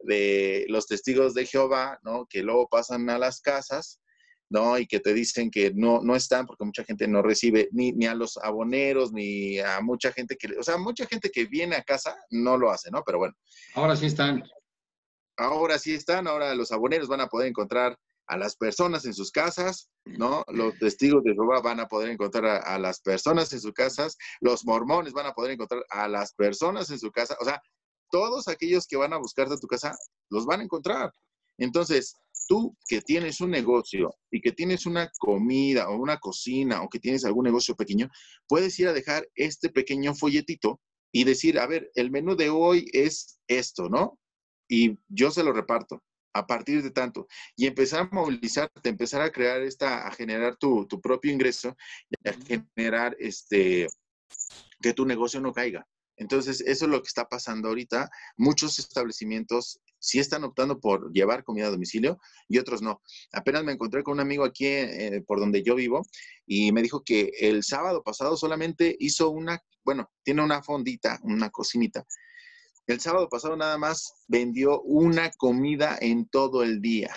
de los testigos de Jehová, ¿no? Que luego pasan a las casas, ¿no? Y que te dicen que no, no están porque mucha gente no recibe ni, ni a los aboneros, ni a mucha gente que, o sea, mucha gente que viene a casa no lo hace, ¿no? Pero bueno. Ahora sí están. Ahora sí están, ahora los aboneros van a poder encontrar a las personas en sus casas, ¿no? Los testigos de Jehová van a poder encontrar a, a las personas en sus casas, los mormones van a poder encontrar a las personas en su casa, o sea, todos aquellos que van a buscarte a tu casa, los van a encontrar. Entonces, tú que tienes un negocio y que tienes una comida o una cocina o que tienes algún negocio pequeño, puedes ir a dejar este pequeño folletito y decir, a ver, el menú de hoy es esto, ¿no? Y yo se lo reparto a partir de tanto. Y empezar a movilizarte, empezar a crear esta, a generar tu, tu propio ingreso y a generar este, que tu negocio no caiga. Entonces, eso es lo que está pasando ahorita. Muchos establecimientos sí están optando por llevar comida a domicilio y otros no. Apenas me encontré con un amigo aquí eh, por donde yo vivo y me dijo que el sábado pasado solamente hizo una, bueno, tiene una fondita, una cocinita. El sábado pasado nada más vendió una comida en todo el día.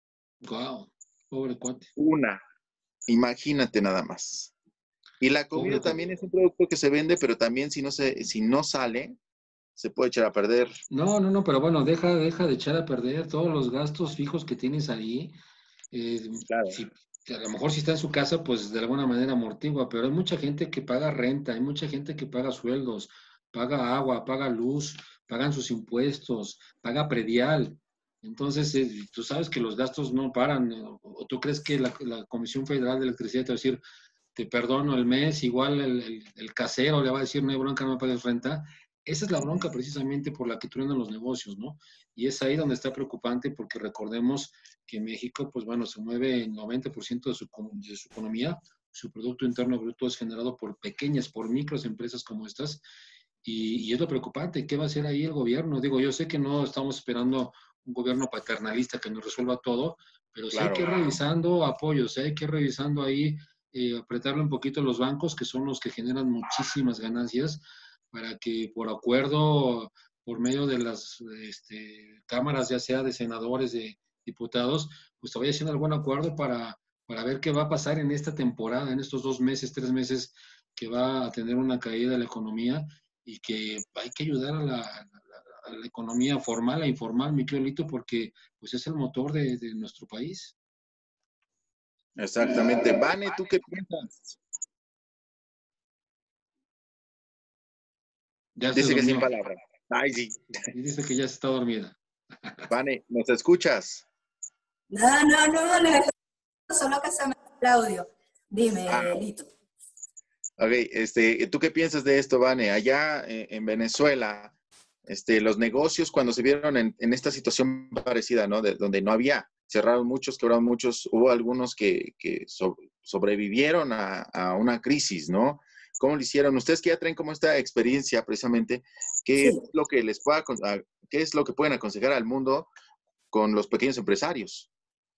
Wow, pobre cuate. Una. Imagínate nada más. Y la comida Pobre también cuate. es un producto que se vende, pero también si no, se, si no sale, se puede echar a perder. No, no, no, pero bueno, deja, deja de echar a perder todos los gastos fijos que tienes ahí. Eh, Claro. si, a lo mejor si está en su casa, pues de alguna manera amortigua, pero hay mucha gente que paga renta, hay mucha gente que paga sueldos, paga agua, paga luz, pagan sus impuestos, paga predial. Entonces, eh, tú sabes que los gastos no paran, eh, o, o tú crees que la, la Comisión Federal de Electricidad te va a decir, te perdono el mes, igual el, el, el casero le va a decir, no hay bronca, no me pagues renta. Esa es la bronca precisamente por la que truenan los negocios, ¿no? Y es ahí donde está preocupante porque recordemos que México, pues bueno, se mueve el noventa por ciento de su, de su economía, su Producto Interno Bruto es generado por pequeñas, por micros empresas como estas, y, y es lo preocupante, ¿qué va a hacer ahí el gobierno? Digo, yo sé que no estamos esperando un gobierno paternalista que nos resuelva todo, pero sí hay Claro. que ir revisando apoyos, ¿sí? Hay que ir revisando ahí, eh, apretarle un poquito los bancos, que son los que generan muchísimas ganancias, para que por acuerdo, por medio de las este, cámaras, ya sea de senadores, de diputados, pues se vaya haciendo algún acuerdo para, para ver qué va a pasar en esta temporada, en estos dos meses, tres meses que va a tener una caída de la economía y que hay que ayudar a la, a la, a la economía formal, a informal, mi querido Lito, porque pues es el motor de, de nuestro país. Exactamente. Vane, ¿tú qué piensas? Ya se Dice que sin durmió. palabras. Ay, sí. Y dice que ya se está dormida. Vane, ¿nos escuchas? No, no, no, no, solo que se me fue el audio. Dime, Ah, Lito. ok, este, ¿tú qué piensas de esto, Vane? Allá eh, en Venezuela, este, los negocios cuando se vieron en, en esta situación parecida, ¿no? De, donde no había, cerraron muchos, quebraron muchos, hubo algunos que, que so, sobrevivieron a, a una crisis, ¿no? ¿Cómo lo hicieron? Ustedes que ya traen como esta experiencia precisamente, ¿qué Sí. es lo que les pueda, qué es lo que pueden aconsejar al mundo con los pequeños empresarios?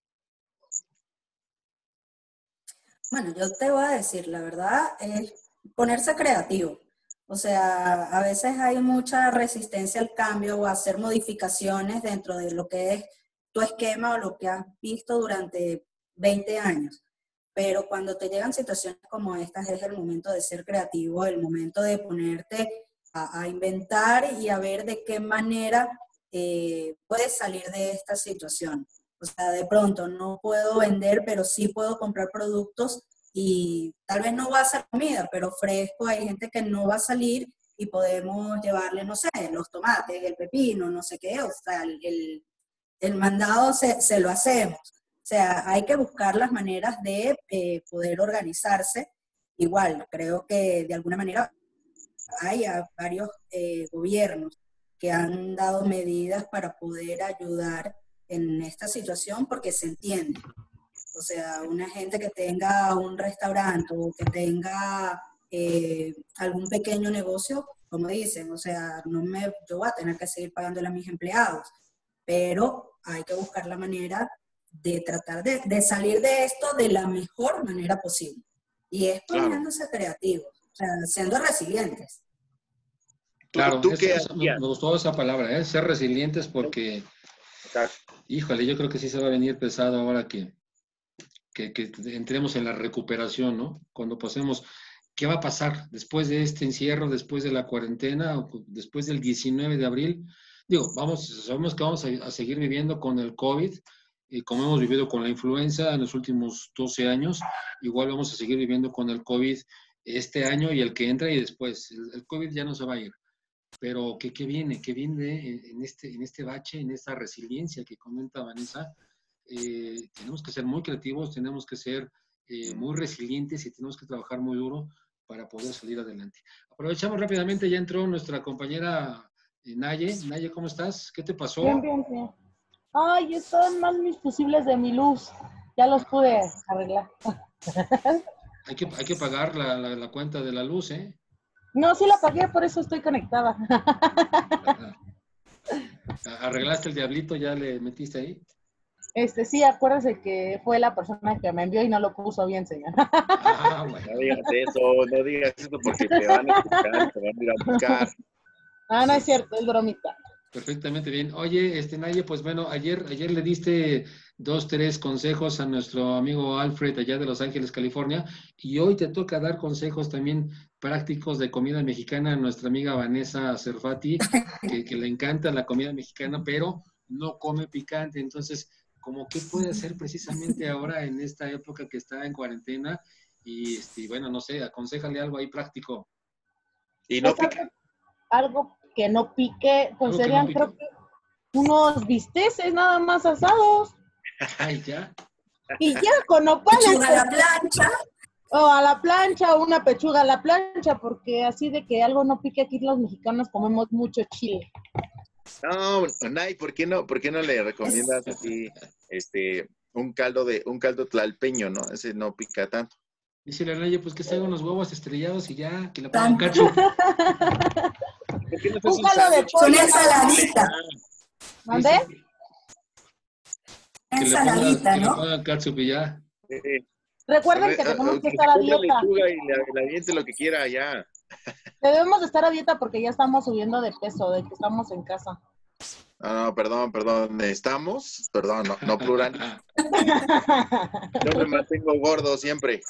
Bueno, yo te voy a decir, la verdad, es ponerse creativo. O sea, a veces hay mucha resistencia al cambio o a hacer modificaciones dentro de lo que es tu esquema o lo que has visto durante veinte años. Pero cuando te llegan situaciones como estas, es el momento de ser creativo, el momento de ponerte a, a inventar y a ver de qué manera eh, puedes salir de esta situación. O sea, de pronto no puedo vender, pero sí puedo comprar productos y tal vez no va a ser comida, pero fresco. Hay gente que no va a salir y podemos llevarle, no sé, los tomates, el pepino, no sé qué, o sea, el, el, el mandado se, se lo hacemos. O sea, hay que buscar las maneras de eh, poder organizarse. Igual, creo que de alguna manera hay a varios eh, gobiernos que han dado medidas para poder ayudar en esta situación porque se entiende. O sea, una gente que tenga un restaurante o que tenga eh, algún pequeño negocio, como dicen, o sea, no me, yo voy a tener que seguir pagándole a mis empleados, pero hay que buscar la manera de tratar de, de salir de esto de la mejor manera posible. Y es Claro. poniéndose creativos, o sea, siendo resilientes. Claro, ¿Tú es- qué es- me hacías? me gustó esa palabra, ¿eh? Ser resilientes porque, Exacto. híjole, yo creo que sí se va a venir pesado ahora que, que, que entremos en la recuperación, ¿no? Cuando pasemos, ¿qué va a pasar después de este encierro, después de la cuarentena, o después del diecinueve de abril? Digo, vamos, sabemos que vamos a, a seguir viviendo con el COVID, y como hemos vivido con la influenza en los últimos doce años, igual vamos a seguir viviendo con el COVID este año y el que entra y después. El, el COVID ya no se va a ir. Pero ¿qué, qué viene? ¿Qué viene en, en este, en este bache, en esta resiliencia que comenta Vanessa? Eh, tenemos que ser muy creativos, tenemos que ser eh, muy resilientes y tenemos que trabajar muy duro para poder salir adelante. Aprovechamos rápidamente, ya entró nuestra compañera eh, Naye. Naye, ¿cómo estás? ¿Qué te pasó? Bien, bien, bien. Ay, estaban mal mis fusibles de mi luz. Ya los pude arreglar. Hay que, hay que pagar la, la, la cuenta de la luz, ¿eh? No, sí la pagué, por eso estoy conectada. ¿Arreglaste el diablito? ¿Ya le metiste ahí? Este, sí, acuérdese que fue la persona que me envió y no lo puso bien, señor. Ah, bueno. No digas eso, no digas eso porque te van a escuchar, te van a ir a buscar. Ah, no es cierto, es bromita. Perfectamente bien. Oye, este Naye, pues bueno, ayer, ayer le diste dos, tres consejos a nuestro amigo Alfred allá de Los Ángeles, California, y hoy te toca dar consejos también prácticos de comida mexicana a nuestra amiga Vanessa Cerfati, que, que le encanta la comida mexicana, pero no come picante. Entonces, ¿cómo qué puede hacer precisamente ahora en esta época que está en cuarentena? Y este, bueno, no sé, aconséjale algo ahí práctico. Y no Pues pica. algo, algo que no pique, pues Algo que serían no pique. creo que unos bisteces nada más asados. Ay, ya. Y ya, con nopales. Pechuga a la pues, plancha. o a la plancha, o una pechuga a la plancha, porque así de que algo no pique, aquí los mexicanos comemos mucho chile. No, Nay, ¿por qué no, por qué no le recomiendas así, este, un caldo de, un caldo tlalpeño, ¿no? Ese no pica tanto. Dice la Naye, pues que se hagan unos huevos estrellados y ya, que le pongan ketchup. ¿Por qué no haces Un caldo de sándwich? pollo. Una ensaladita. ¿Mandé? Sí, sí. Que le pongan, Ensaladita, que le ¿no? pongan ketchup y ya. Eh, Recuerden que eh, tenemos eh, que estar a compre dieta. lechuga y le, le aviente lo que quiera ya. Debemos de estar a dieta porque ya estamos subiendo de peso, de que estamos en casa. Ah, no, perdón, perdón, estamos, perdón, no, no plural. Yo me mantengo gordo siempre.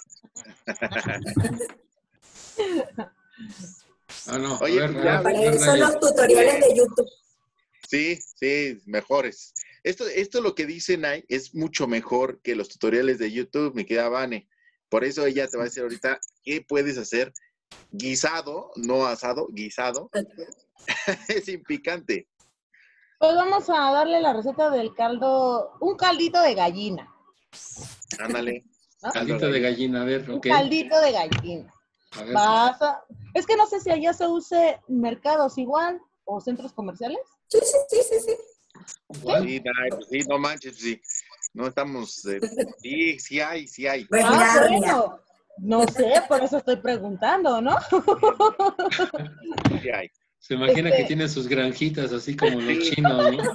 Ah, no, a Oye, ver, pues a ya, ver, Para a ver, eso Naye. los tutoriales de YouTube. Sí, sí, mejores. Esto, esto lo que dice Nay es mucho mejor que los tutoriales de YouTube, mi querida Vane. Por eso ella te va a decir ahorita qué puedes hacer guisado, no asado, guisado, sin picante. Pues vamos a darle la receta del caldo, un caldito de gallina. Ándale. ¿No? Caldito de gallina, a ver, Un ok. caldito de gallina. A ver. Vas a... Es que no sé si allá se use mercados igual o centros comerciales. Sí, sí, sí, sí, sí. ¿Cuál? Sí, Nay, pues sí, no manches, sí. No estamos. eh, sí, sí hay, sí hay. Pues Ah, Narnia. bueno. No sé, por eso estoy preguntando, ¿no? Sí hay. Se imagina Este- que tiene sus granjitas así como los Sí. chinos, ¿no?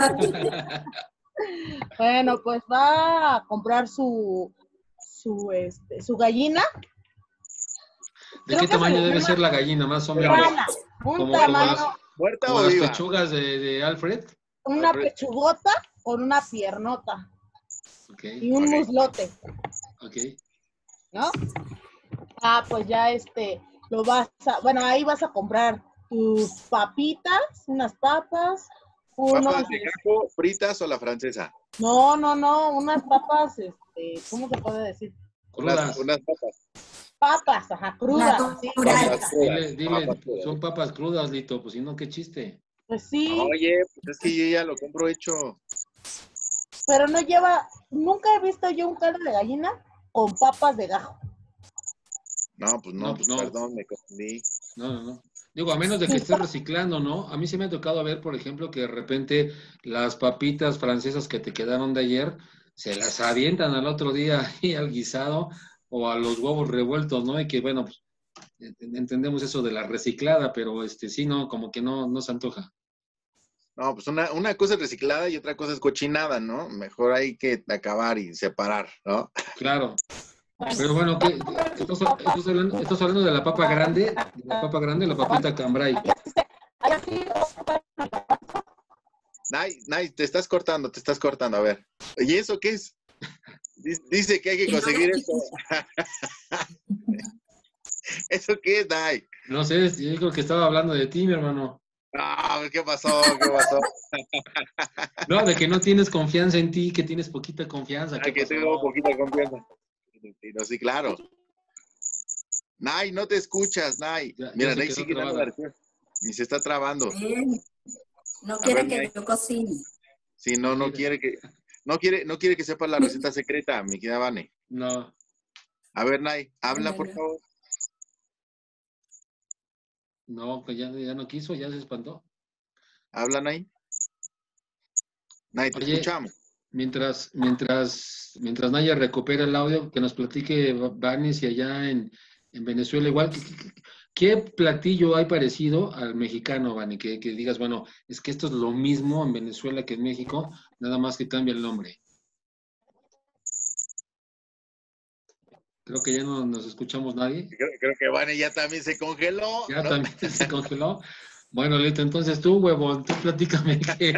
Bueno, pues va a comprar su su este su gallina. ¿De Creo qué que tamaño se le debe llama ser la gallina, más o menos? Rana, un Como, como tamaño, las, ¿Muerta como o las viva? pechugas de, de Alfred. una Alfred. pechugota con una piernota Ok, y un Ok. muslote, ok. ¿no? Ah, pues ya este, lo vas a, bueno, ahí vas a comprar tus papitas, unas papas, unos, ¿Papas de gajo, fritas o la francesa? no, no, no, unas papas, este, ¿cómo se puede decir? Crudas. Unas, unas papas. Papas, ajá, crudas, así, Natural. Papas crudas. Dile, dile, Papas crudas. son papas crudas, Lito, pues si no, qué chiste. pues sí, Oye, pues es que yo ya lo compro hecho. pero no lleva, nunca he visto yo un caldo de gallina con papas de gajo. No, pues no, No, pues no. perdón, me confundí. No, no, no. Digo, a menos de que estés reciclando, ¿no? A mí se me ha tocado ver, por ejemplo, que de repente las papitas francesas que te quedaron de ayer se las avientan al otro día ahí al guisado o a los huevos revueltos, ¿no? Y que, bueno, pues, entendemos eso de la reciclada, pero este sí, no, como que no, no se antoja. No, pues una, una cosa es reciclada y otra cosa es cochinada, ¿no? Mejor hay que acabar y separar, ¿no? Claro. Pero bueno, ¿qué? ¿Estás, estás hablando, estás hablando de la papa grande? ¿De la papa grande o la papita cambray? Nay, Nay, te estás cortando, te estás cortando, a ver. ¿Y eso qué es? Dice que hay que conseguir esto. ¿Eso qué es, Nay? No sé, yo creo que estaba hablando de ti, mi hermano. Ah, ¿qué pasó? ¿Qué pasó? No, de que no tienes confianza en ti, que tienes poquita confianza. ¿Qué Ay, que pasó? tengo poquita confianza. No, sí, claro. Nay, no te escuchas, Nay. Ya, ya Mira, se Nay quedó sigue dando la trabada. respuesta. Y se está trabando. Eh, No A quiere ver, que Nay. yo cocine. Sí, no, no quiere que, no quiere, no quiere que sepas la receta secreta, mi querida Vane. No, A ver, Nay, habla, no, por no. favor. no, que ya, ya no quiso, ya se espantó. Habla, Nay. Nay, te Oye, escuchamos. mientras, mientras, mientras Naya recupera el audio, que nos platique Vani si allá en, en Venezuela igual, ¿qué, qué- qué platillo hay parecido al mexicano, Vani? Que, que digas, bueno, es que esto es lo mismo en Venezuela que en México, nada más que cambia el nombre. Creo que ya no nos escuchamos nadie. Creo, creo que Vane ya también se congeló, Ya ¿no? también se congeló. Bueno, Lito, entonces tú, huevón, tú platícame qué,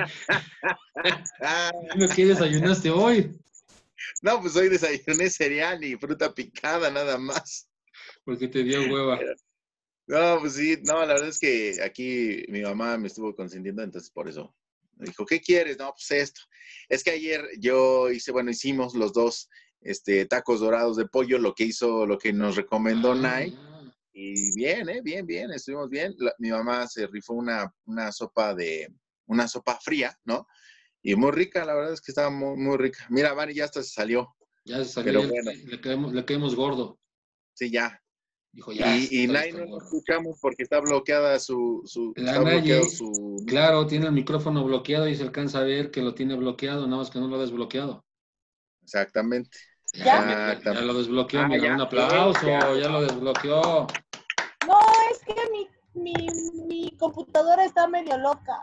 Ah, dime qué desayunaste hoy, no, pues hoy desayuné cereal y fruta picada nada más. porque te dio hueva. No, pues sí, no, la verdad es que aquí mi mamá me estuvo consintiendo, entonces por eso me dijo, ¿qué quieres? No, pues esto. Es que ayer yo hice, bueno, hicimos los dos este, tacos dorados de pollo, lo que hizo, lo que nos recomendó Ah, Nai. ya. Y bien, ¿eh? Bien, bien, estuvimos bien. La- mi mamá se rifó una, una sopa de, una sopa fría, ¿no? Y muy rica, la verdad es que estaba muy, muy rica. Mira, Vani ya hasta se salió, Ya se salió, pero ya bueno, le, le caemos, le caemos gordo. sí, ya. Dijo, ya, Y, y estoy, Nai estoy no lo gordo. escuchamos porque está bloqueada su, su, La está bloqueado Naye, su... claro, tiene el micrófono bloqueado y se alcanza a ver que lo tiene bloqueado, nada más que no lo ha desbloqueado. Exactamente, Ya, ¿Ya? mira, ya, ya lo exactamente. desbloqueó, Ah, mira, ya, un bien, aplauso, ya. ya lo desbloqueó. No, es que mi, mi, mi computadora está medio loca.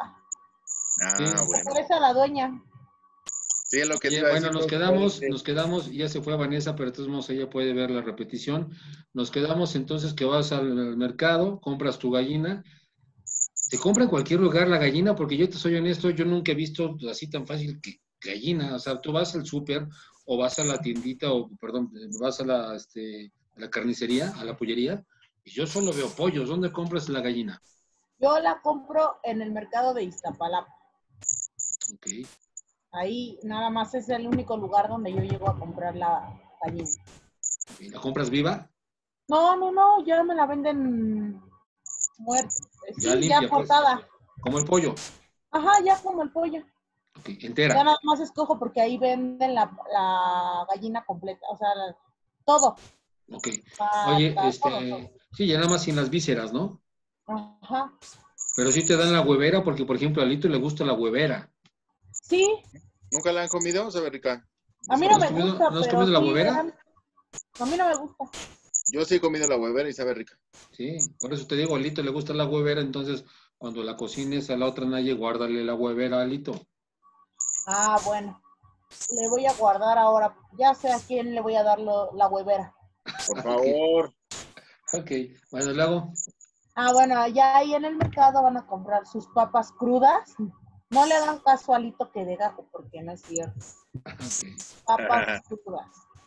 Sí. Ah, bueno. Parece a la dueña. Sí, es lo que te Oye, iba a bueno, decir. nos Pues, quedamos, parece- nos quedamos, ya se fue Vanessa, pero de todos modos ella puede ver la repetición. Nos quedamos entonces que vas al, al mercado, compras tu gallina. Se compra en cualquier lugar la gallina, porque yo te soy honesto, yo nunca he visto así tan fácil que gallina. O sea, tú vas al súper o vas a la tiendita, o perdón, vas a la, este, a la carnicería, a la pollería, y yo solo veo pollos. ¿Dónde compras la gallina? Yo la compro en el mercado de Iztapalapa. Ok. Ahí nada más es el único lugar donde yo llego a comprar la gallina. ¿Y ¿La compras viva? No, no, no, ya me la venden muerta. Ya Sí, ya limpia, pues. cortada. Como el pollo. Ajá, ya como el pollo. Ok, Ya entera. nada más escojo porque ahí venden la, la gallina completa, o sea, la- todo. Ok. Oye, Pata, todo, todo. este, sí, ya nada más sin las vísceras, ¿no? Ajá. Pero sí te dan la huevera, porque por ejemplo a Lito le gusta la huevera. Sí, ¿Nunca la han comido? Sabe rica. a mí ¿No no has me comido, gusta, no has pero comido la sí, huevera? eran- a mí no me gusta. Yo sí he comido la huevera y sabe rica. Sí, por eso te digo, a Lito le gusta la huevera, entonces cuando la cocines a la otra Naye, guárdale la huevera a Lito. Ah, bueno. Le voy a guardar ahora. Ya sé a quién le voy a dar lo- la huevera. Por Ok, favor. ok. Bueno, luego, Ah, bueno, ya ahí en el mercado van a comprar sus papas crudas. No le hagan caso a Lito que de gajo, porque no es cierto. ok. Papas crudas.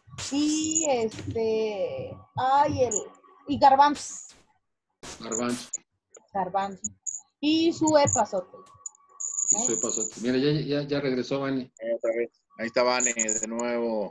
Y este, ay, el, y garbanzo, Garbanzo garbanzo. Y su epazote. y su epazote. Mira, ya, ya, ya regresó Vane. Otra vez. Ahí está Vane de nuevo.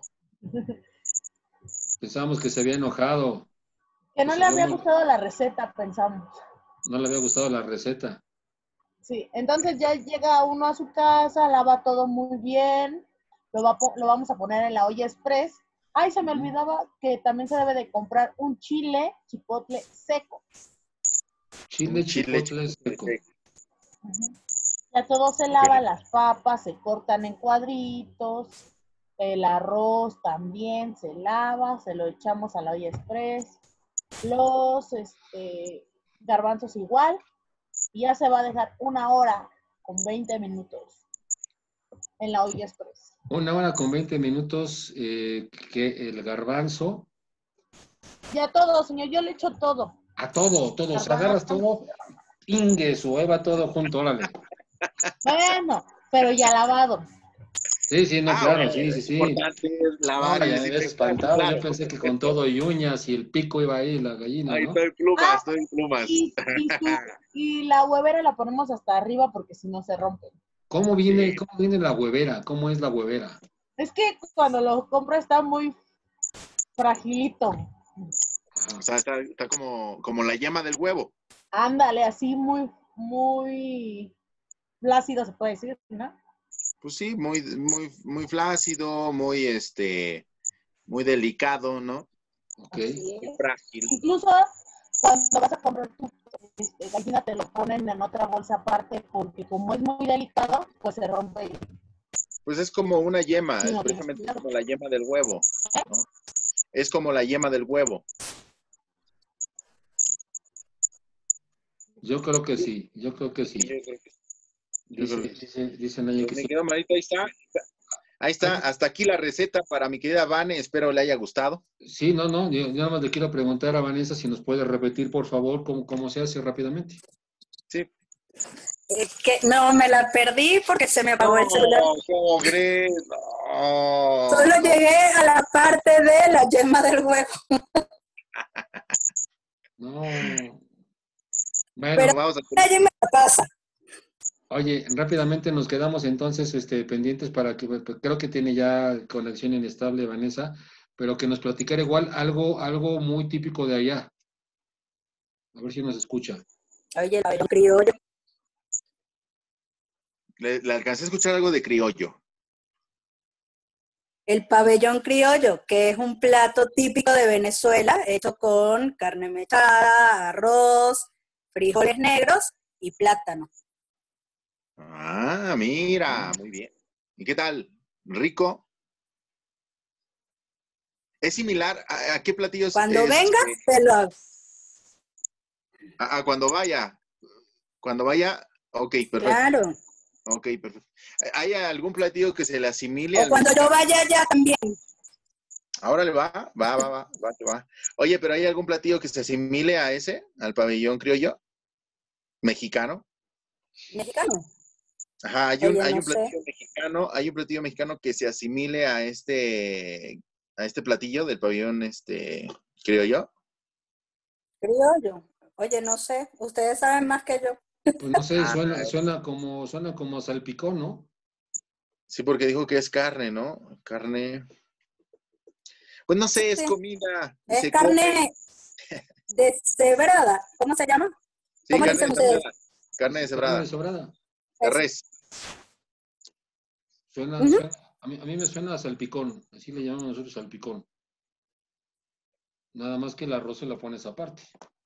Pensábamos que se había enojado, Que que no se le había había mol- gustado la receta, pensamos. no le había gustado la receta. Sí, entonces ya llega uno a su casa, lava todo muy bien, lo, va, a po- lo vamos a poner en la olla express. Ay, se me Ujú. olvidaba que también se debe de comprar un chile chipotle seco. Chile, Un chile chipotle seco. seco. Ujú. Ya todo se Ok. lava, las papas se cortan en cuadritos, El arroz también se lava, se lo echamos a la olla express. Los este, garbanzos igual. Y ya se va a dejar una hora con veinte minutos en la olla express. Una hora con veinte minutos, eh, que el garbanzo. Ya todo, señor, yo le echo todo. A todo, todo. O sea, agarras todo, ingue su Eva, todo junto, órale. Bueno, pero ya lavado. Sí, sí, no, Ah, claro, bueno, sí, sí, lo sí. importante es lavar No, y ya me habías desinfectar, espantado. claro, Yo pensé que porque con todo y uñas y el pico iba ahí la gallina, ahí ¿no? estoy plumas, Ah, estoy plumas. Y, y, su- y la huevera la ponemos hasta arriba porque si no se rompe. ¿Cómo viene, Sí. cómo viene la huevera? ¿Cómo es la huevera? Es que cuando lo compro está muy fragilito. O sea, está, está como, como la yema del huevo. Ándale, así muy, muy flácido se puede decir, ¿no? Pues sí, muy, muy, muy flácido, muy, este, muy delicado, ¿no? Ok. Así Muy es. frágil. Incluso cuando vas a comprar tu este, gallina te lo ponen en otra bolsa aparte porque como es muy delicado, pues se rompe. Pues es como una yema, Sí, es no tienes precisamente cuidado. como la yema del huevo, ¿no? Es como la yema del huevo. Yo creo que sí, yo creo que Sí, sí. yo creo que, yo Dice, creo que sí. dice, dice Naya Pues que mi sí. querido Marito, ahí está. Ahí está, hasta aquí la receta para mi querida Vane, espero le haya gustado. Sí, no, no, yo, yo nada más le quiero preguntar a Vanessa si nos puede repetir, por favor, cómo, cómo se hace rápidamente. Sí. Es que no, me la perdí porque se me apagó el celular. No, ¿cómo crees? No, Solo no. llegué a la parte de la yema del huevo. No. Bueno, Pero Vamos a tener. allí me la pasa. oye, rápidamente nos quedamos entonces este, pendientes para que, pues, creo que tiene ya conexión inestable Vanessa, pero que nos platicara igual algo, algo muy típico de allá. A ver si nos escucha. Oye, el pabellón criollo. Le, le alcancé a escuchar algo de criollo. El pabellón criollo, que es un plato típico de Venezuela, hecho con carne mechada, arroz, frijoles negros y plátano. Ah, mira, muy bien. ¿Y qué tal? ¿Rico? ¿Es similar a, a qué platillos Cuando es? vengas, eh, te lo hago. a, a cuando vaya. Cuando vaya, ok, perfecto. Claro. Ok, perfecto. ¿Hay algún platillo que se le asimile O al cuando yo mexicano? vaya allá también. Ahora le va, va, va, va, va, que va. Oye, pero ¿hay algún platillo que se asimile a ese, al pabellón criollo mexicano? Mexicano. Ajá, hay un, Oye, hay no un sé. platillo mexicano, hay un platillo mexicano que se asimile a este, a este platillo del pabellón, este, criollo. Criollo. Oye, no sé. Ustedes saben más que yo. Pues no sé, Ah, suena, suena como, suena como salpicón, ¿no? sí, porque dijo que es carne, ¿no? Carne. Pues no sé, es Sí. comida y Es se come. carne deshebrada. ¿Cómo se llama? Sí, ¿Cómo le carne dicen ustedes? deshebrada. Carne Sí, carne deshebrada. deshebrada. De Eso. res. Suena, Ujú. suena, a mí, a mí me suena a salpicón, así le llamamos nosotros salpicón. Nada más que el arroz se lo pones aparte,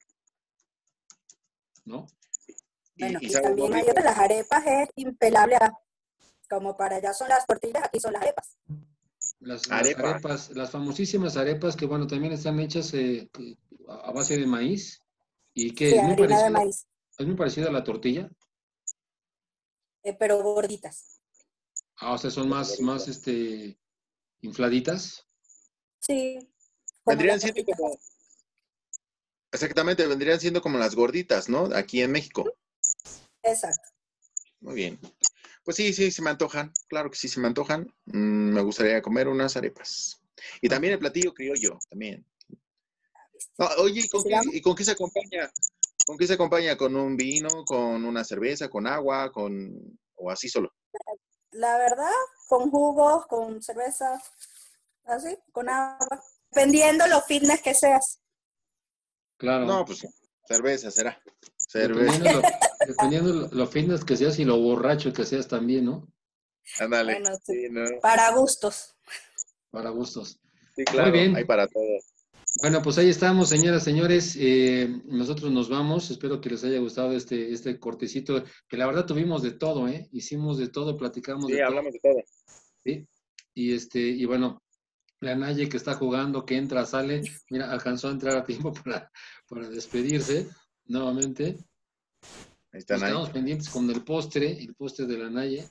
¿no? Bueno, Y, y aquí sabe muy también hay rico. otras. Las arepas es impelable acá. Como para allá son las tortillas, aquí son las arepas. Las, las Arepa. arepas, las famosísimas arepas que, bueno, también están hechas eh, que- a a base de maíz y que Sí, es muy harina de parecida, maíz, es muy parecida a la tortilla. eh, pero gorditas. Ah, o sea, son más, más, este, infladitas. Sí, como Vendrían las siendo gorditas. como, exactamente, vendrían siendo como las gorditas, ¿no? Aquí en México. Exacto. Muy bien. Pues sí, sí, se me antojan. Claro que sí, se me antojan. Mm, me gustaría comer unas arepas. Y también el platillo criollo, también. No, oye, ¿y con, qué, Sigamos. ¿y con qué se acompaña? ¿Con qué se acompaña? ¿Con un vino, con una cerveza, con agua, con o así solo? La verdad, con jugos, con cerveza, así, con agua. Dependiendo lo fitness que seas. No, Claro, pues cerveza será. Cerveza. dependiendo lo, dependiendo lo, lo fitness que seas y lo borracho que seas también, ¿no? Ándale. Bueno, sí, Sí, no. para gustos. Para gustos. Sí, Muy claro, hay bien. para todo. Bueno, pues ahí estamos, señoras, señores. Eh, nosotros nos vamos. Espero que les haya gustado este, este cortecito, que la verdad tuvimos de todo, ¿eh? Hicimos de todo, platicamos Sí, de todo, hablamos de todo. ¿sí? Y este, y bueno, la Naye que está jugando, que entra, sale, mira, alcanzó a entrar a tiempo para, para despedirse nuevamente. Ahí está Nos Nay. quedamos pendientes con el postre, el postre de la Naye.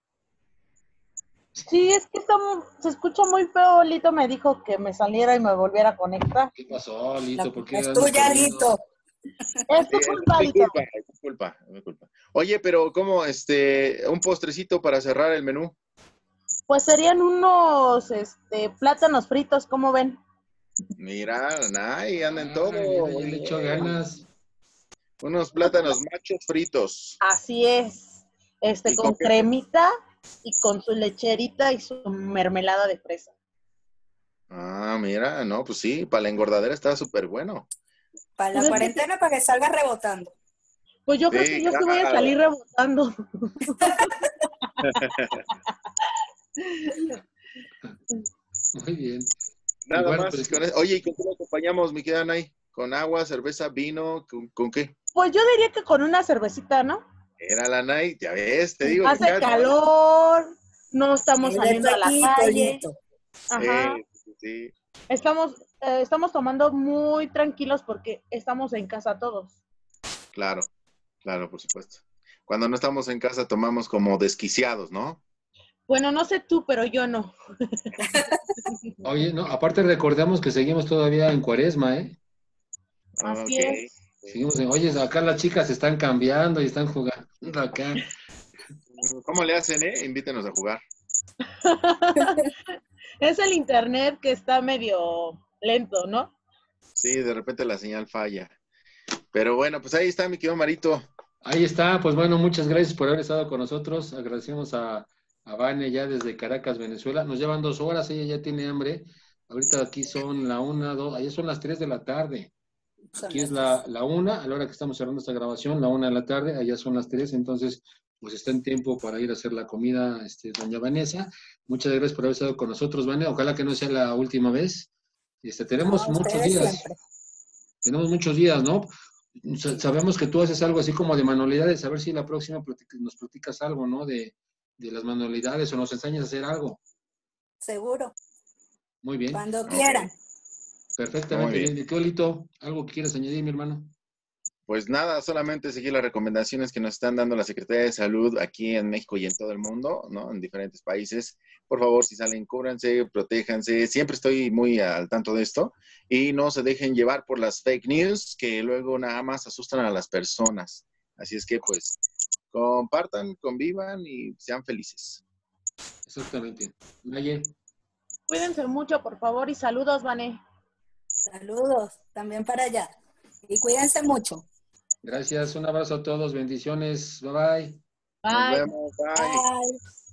Sí, es que está mu- se escucha muy feo. Lito me dijo que me saliera y me volviera a conectar. ¿Qué pasó, Lito? La ¿Por qué culpa es andas tuya, perdiendo? Lito. Es tu Sí, es culpa, mi Lito. culpa, es mi culpa, es mi culpa. Oye, pero ¿cómo, este, un postrecito para cerrar el menú? Pues serían unos este, plátanos fritos, ¿cómo ven? Mira, Nay, anda en todo. Ay, mira, ya Muy le echó bien. ganas. Unos plátanos machos fritos. Así es. Este, ¿Y con con qué? cremita y con su lecherita y su mermelada de fresa. Ah, mira, no, pues sí, para la engordadera está súper bueno. Para Pues la es que- cuarentena, para que salga rebotando. Pues yo creo Sí, que yo sí voy a claro. salir rebotando. Muy bien. Y Nada bueno, más pues con eso. Oye, ¿y con qué lo acompañamos, mi querida Nay? ¿Con agua, cerveza, vino? ¿Con, con qué? Pues yo diría que con una cervecita, ¿no? Era la Nay, ya ves, te digo que Hace cada calor, no estamos Es de saliendo a la taquito, calle. Lito. Ajá. Sí, sí, sí, Estamos, eh, estamos tomando muy tranquilos porque estamos en casa todos. claro, claro, por supuesto. Cuando no estamos en casa tomamos como desquiciados, ¿no? Bueno, no sé tú, pero yo no. oye, no, aparte recordemos que seguimos todavía en Cuaresma, ¿eh? Así Ok. es. Seguimos en, oye, acá las chicas están cambiando y están jugando acá. ¿Cómo le hacen, eh? Invítenos a jugar. Es el internet que está medio lento, ¿no? Sí, de repente la señal falla. Pero bueno, pues ahí está mi querido Marito. Ahí está, pues bueno, muchas gracias por haber estado con nosotros. Agradecemos a, a Vane ya desde Caracas, Venezuela. Nos llevan dos horas, ella ya tiene hambre. Ahorita aquí son la una, dos, allá son las tres de la tarde. Son Aquí es las la, tres. la una, a la hora que estamos cerrando esta grabación, la una de la tarde, allá son las tres, entonces pues está en tiempo para ir a hacer la comida, este, doña Vanessa. Muchas gracias por haber estado con nosotros, Vane. Ojalá que no sea la última vez. Este, tenemos No, muchos ustedes días, siempre. tenemos muchos días, ¿no? Sa- Sí, Sabemos que tú haces algo así como de manualidades, a ver si la próxima platic- nos platicas algo, ¿no? De, de las manualidades o nos enseñas a hacer algo. seguro. Muy bien, Cuando Ok, quieran. muy perfectamente bien. bien. ¿De qué, Olito? ¿Algo que quieras añadir, mi hermano? Pues nada, solamente seguir las recomendaciones que nos están dando la Secretaría de Salud aquí en México y en todo el mundo, ¿no? En diferentes países. Por favor, si salen, cúbranse, protéjanse. Siempre estoy muy al tanto de esto. Y no se dejen llevar por las fake news que luego nada más asustan a las personas. Así es que, pues, compartan, convivan y sean felices. Exactamente. Naye. Cuídense mucho, por favor, y saludos, Vane. Saludos también para allá. Y cuídense mucho. Gracias, un abrazo a todos, bendiciones, bye bye. Nos Bye. vemos. Bye. Bye.